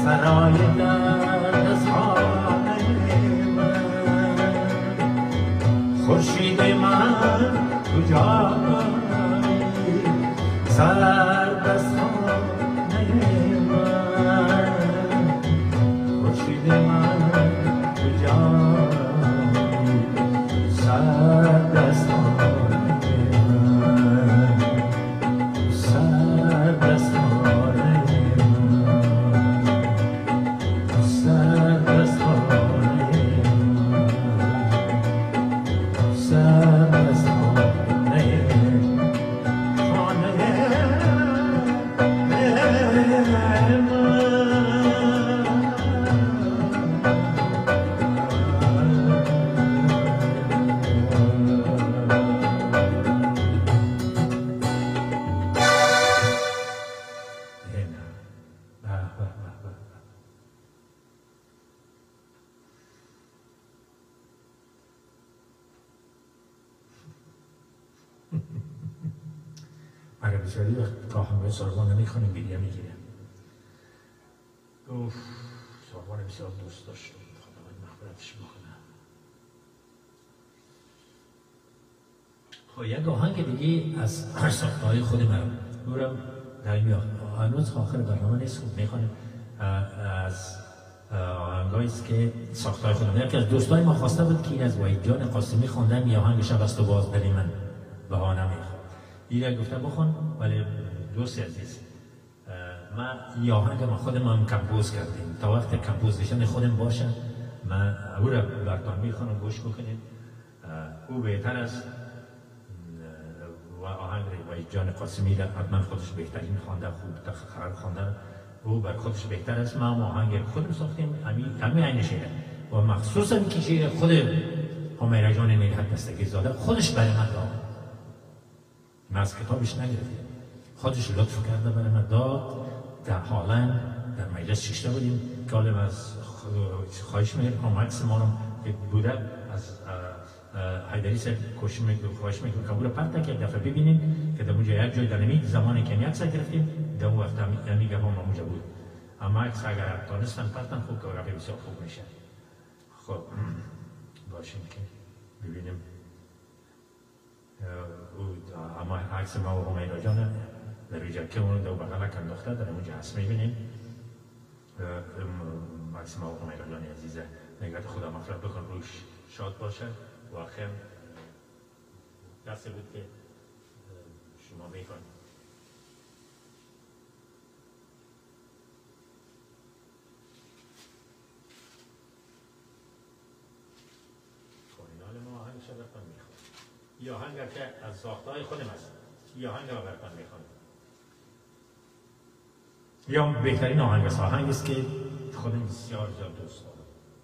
سرای دستخانه من خورشید من کجایی سر دستخانه من خورشید من کجایی سر دستخانه اگر بسیاری وقت تا همه ساربان نمیخونیم بیریه میگیره. اوف ساربان بسیار دوست داشتم، خداوند مغفرتش بکنه. خب یک آهنگ دیگه از ساخته‌های خود من برم در میاد. هنوز آخر برنامه نیست، خوب میخوانیم از آهنگایی است که ساخته‌های خودم. یکی از دوستای ما خواسته بود که این از وحید جان قاسمی خوندن یا آهنگ شب است و باز دلی من بهانه میخواد. دیگه گفتم بخون، ولی دوست عزیز من این آهنگ ما خودم هم کمپوز کردیم. تا وقت کمپوزیشن خودم باشه من او را براتون میخوانم، گوش بکنید. او بهتر است و آهنگ وحید جان قاسمی را حتما خودش بهترین خوانده، خوب تخرر خوانده، او بر خودش بهتر است. ما هم آهنگ خودم ساختیم، همین عین شعر و مخصوصا که شعر خود همیرا جان نیلحق دستگیر زاده خودش برای من داد. من از کتابش نگرفتیم، خودش لطف کرده برای من داد. در حالا در مجلس شیشته بودیم که حالا از خواهش میکنم کمکس ما رو که بوده از حیدری سر کوشش میکنم خواهش میکنم که بوده پرده که یک دفعه ببینیم که در اونجا یک جای در نمید زمانی که یک سر گرفتیم در اون وقت همی گفت هم اونجا بود. اما اکس اگر دانستن پرتن خوب که رقی بسیار خوب میشه. خب باشیم که ببینیم اما عکس ما و همیرا جان در روی جکه اون دو بغلک انداخته در اونجا هست میبینیم. عکس ما و همیرا جان عزیزه، نگهت خدا مغفرت بکن، روش شاد باشه. و آخر دسته بود که شما میکنید. خونینال ما آهنگ شبرتان میخواد. این آهنگ که از ساخته‌های خودم است، این آهنگ را براتون میخوانم. یا بهترین آهنگ است، آهنگ است که خودم بسیار زیاد دوست دارم.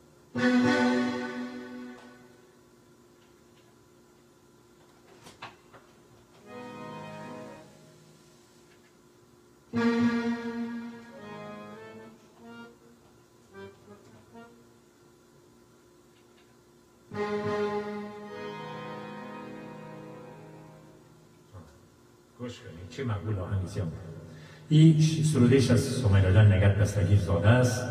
گوش کنید چه مقبول آهنگی است. این سرودش از سمیرا جان نگهت دستگیر زاده است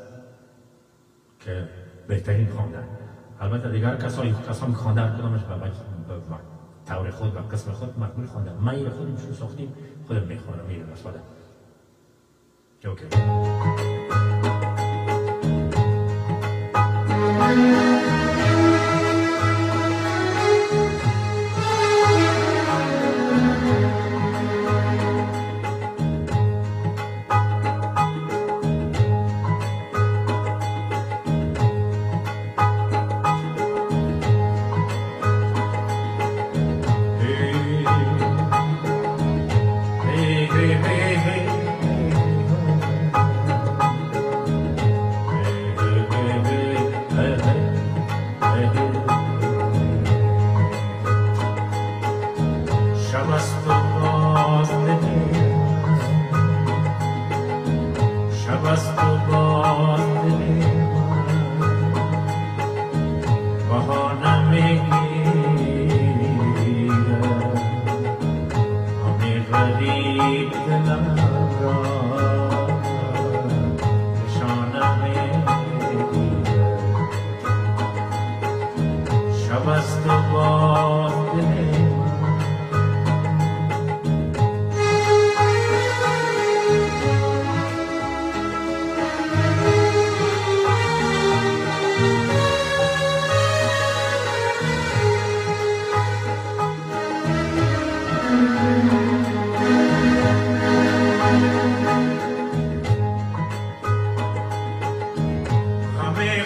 که بهترین خوانده. البته دیگر کسایی کسان خوانده هر کدامش به طور خود و قسم خود مقبول خوانده. ما این خودم شروع ساختیم، خودم میخوانم این مسئله. اوکی.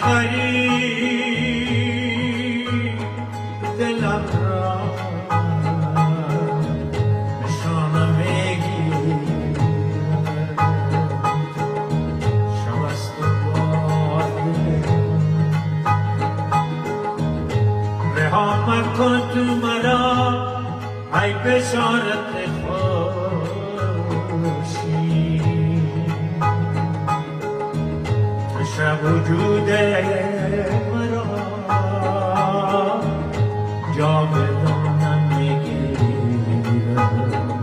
ببری دلم را نشانم بگیر شب است و باد رها مکن تو مرا ای بشارت خوشی تو شب وجود مرا جاودانم میگیرد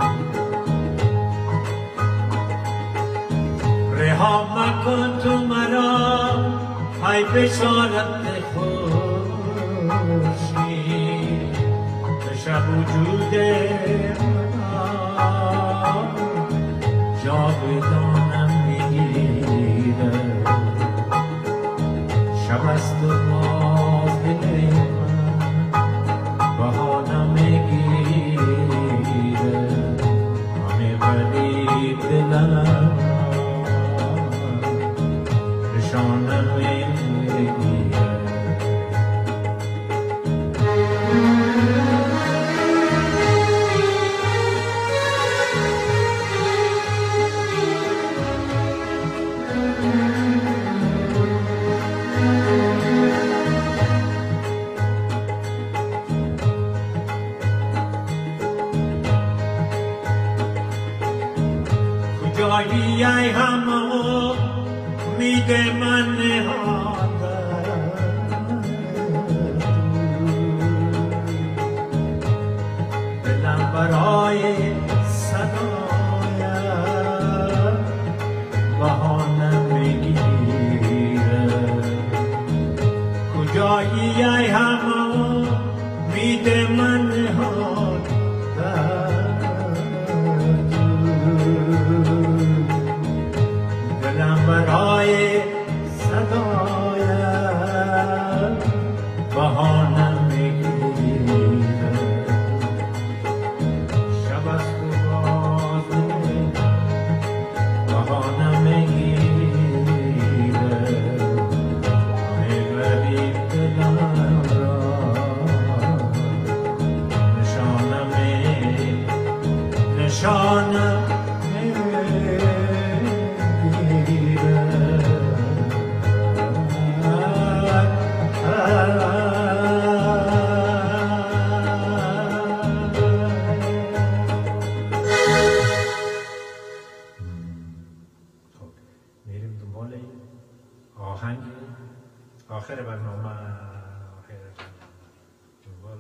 رها مکن تو مرا ای بشارت خوشی تو شب وجود مرا جاودانم میگیرد شب است و باز دل بهانه میگیره همه ولی دلم نشانه میگیره کجایی ای همه امید من نهاده دلم برای صدایت بهانه میگیره کجایی ای همه امید من نهاده دلم برای صدایت بهانه میگیره شب است و باز بهانه میگیره میبری دلم را نشانه می نشانه آهنگ آخر برنامه آخر دنبال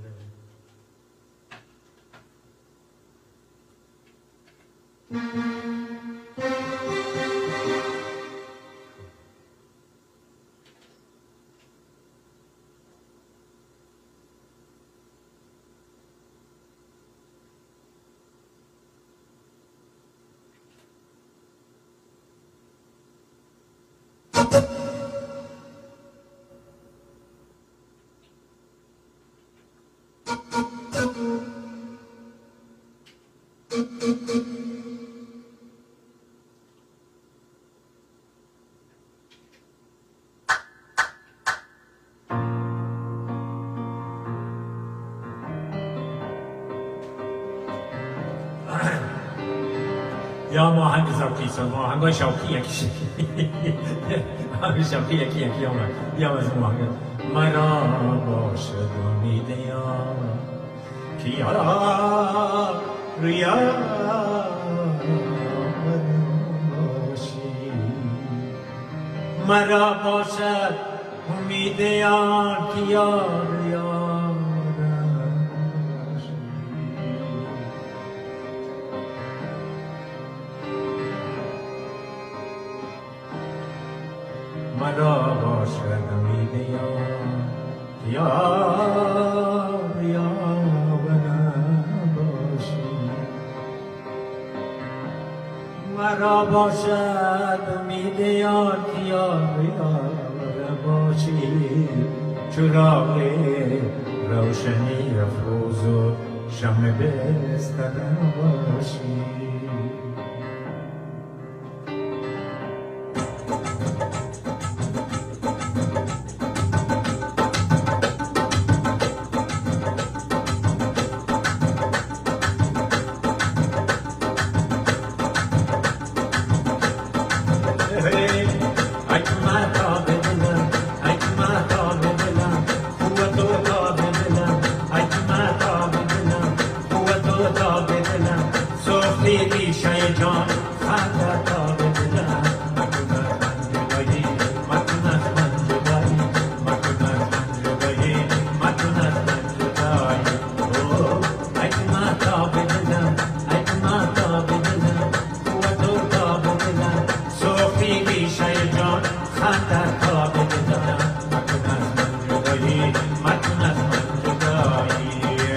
یا ما آهنگ ذوقی سن ما آهنگای شوقی یکی آهنگ شوقی یکی یکی آمد یا از ما آهنگ مرا باشد امید یار که یار ریا باشی مرا باشد امید یار که یار یار مرا باشد امید یار یار یار باشی مرا باشد امید یار یار یار باشی چراغ روشنی افروز و شمع بستر باشی سرخی ریشه جان خندر تا بدانم مکن از من جدایی مکن از من جدایی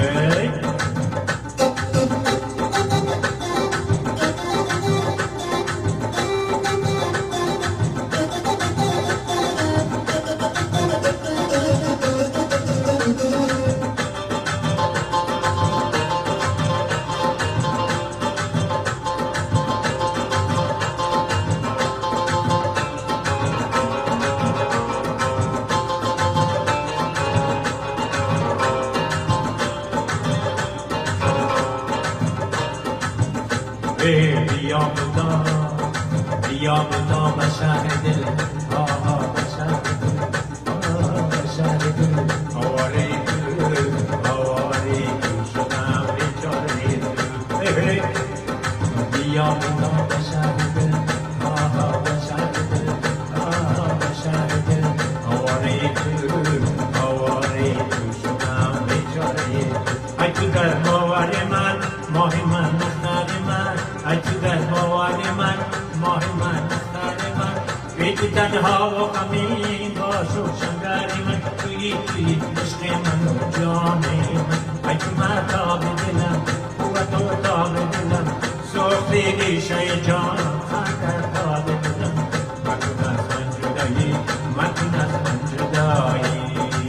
بیا بدا بیا بدا به شهر دل آها به شهر دل آها به شهر دل آواره دل آواره دل شدم بیچاره دل بیا بدا به شهر دل آها به شهر دل آها به شهر دل آواره دل آواره دل شدم بیچاره دل ای تو در باور من ماه من مختار من ای تو در باور من ماه من مختار من بی تو تنها و غمین باش و شنگار من توی توی عشق من و جان من ای تو مهتاب دلم قوت و تاب دلم سختی ریشه جان خندر تاب دلم مکن از من جدایی مکن از من جدایی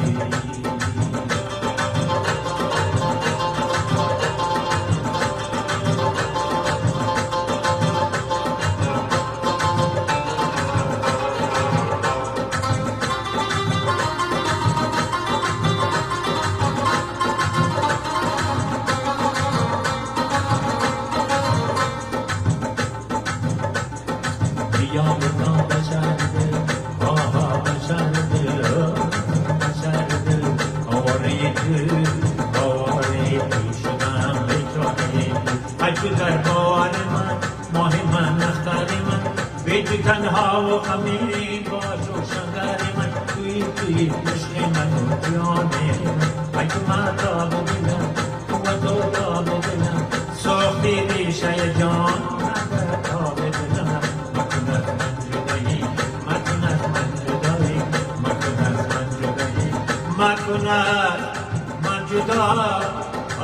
بیا بدا به شهر دل آها به شهر دل به شهر دل آواره دل آواره دل شدم بیچاره دل ای تو در باور من ماه من مختار من بی تو تنها و غمین باش و شنگار من توی توی عشق من و جان من ای تو مهتاب دلم قوت و تاب دلم سختی ریشه جان خندر تاب دلم مکن از من جدایی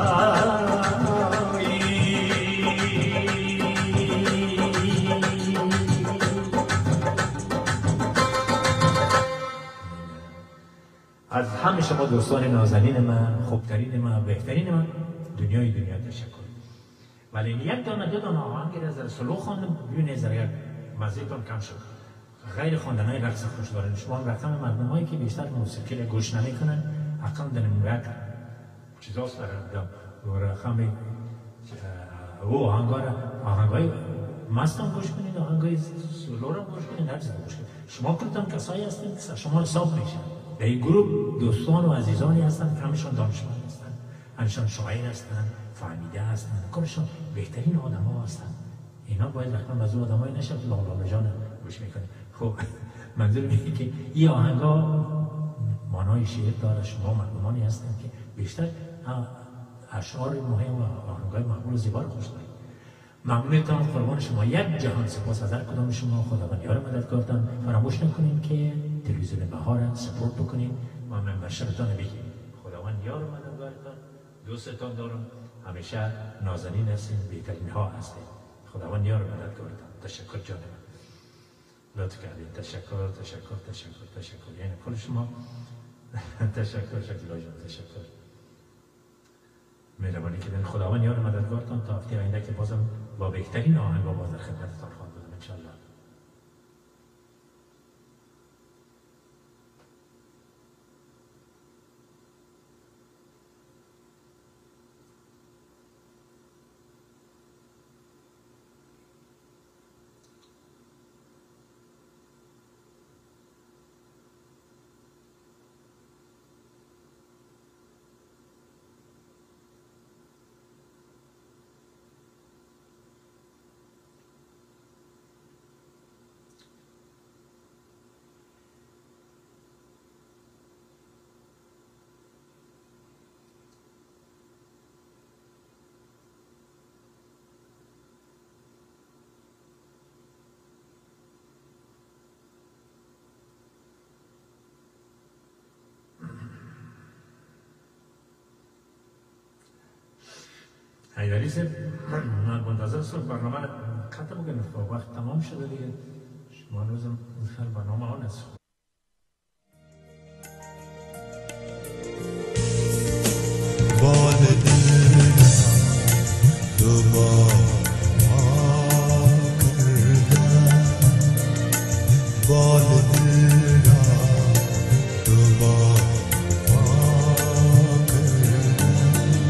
از همه شما دوستان نازنین من خوبترین من بهترین من دنیای دنیا تشکر ولی یک دانه دو دانه آهنگ را از سلو خواندم بیونه ذره مزه‌تون کم شد غیر خواندنهای رقص خوش دارن شما رقم مردم هایی که بیشتر موسیقی را گوش نمیکنن اقام در موقع چیزاست دارن و رقم او آهنگا را آهنگای مستم گوش کنید آهنگای سولو را گوش کنید هر چیز گوش کنید شما کلتان کسایی هستند که شما حساب میشن در این گروه دوستان و عزیزانی هستند که همشون دانشمند هستند همشون شاعر هستند فهمیده هستند کلشون بهترین آدم ها هستند اینا باید رقم از اون آدم های نشد لالا جان گوش میکنید خب منظور اینه که این آهنگا مانای شعر داره شما مردمانی هستند که بیشتر اشعار مهم و آهنگای مقبول و زیبا رو خوش دارید ممنونتان قربان شما یک جهان سپاس از هر کدام شما خداوند یار مددگارتان فراموش نکنید که تلویزیون بهار سپورت بکنید و ممبرشیپتان بگیرید خداوند یار مددگارتان دوستتان دارم همیشه نازنین هستین بهترین ها هستین خداوند یار مددگارتان تشکر جان من لطف کردید تشکر تشکر تشکر تشکر یعنی کل شما تشکر شکل جان تشکر مهربانی کردن خداوند یار مددگارتان تا هفته آینده که بازم با بهترین آهنگ با باز در خدمتتان خواهم بودم ان شاء الله حیدری صاحب من منتظر هستم برنامه خطه بگن وقت تمام شده دیگه شما روزم برنامه آن است والدین دعا کردن والدین دعا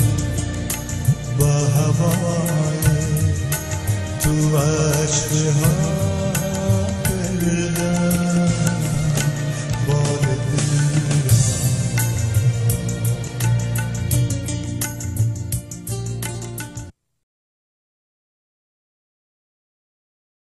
با هوای تو عشق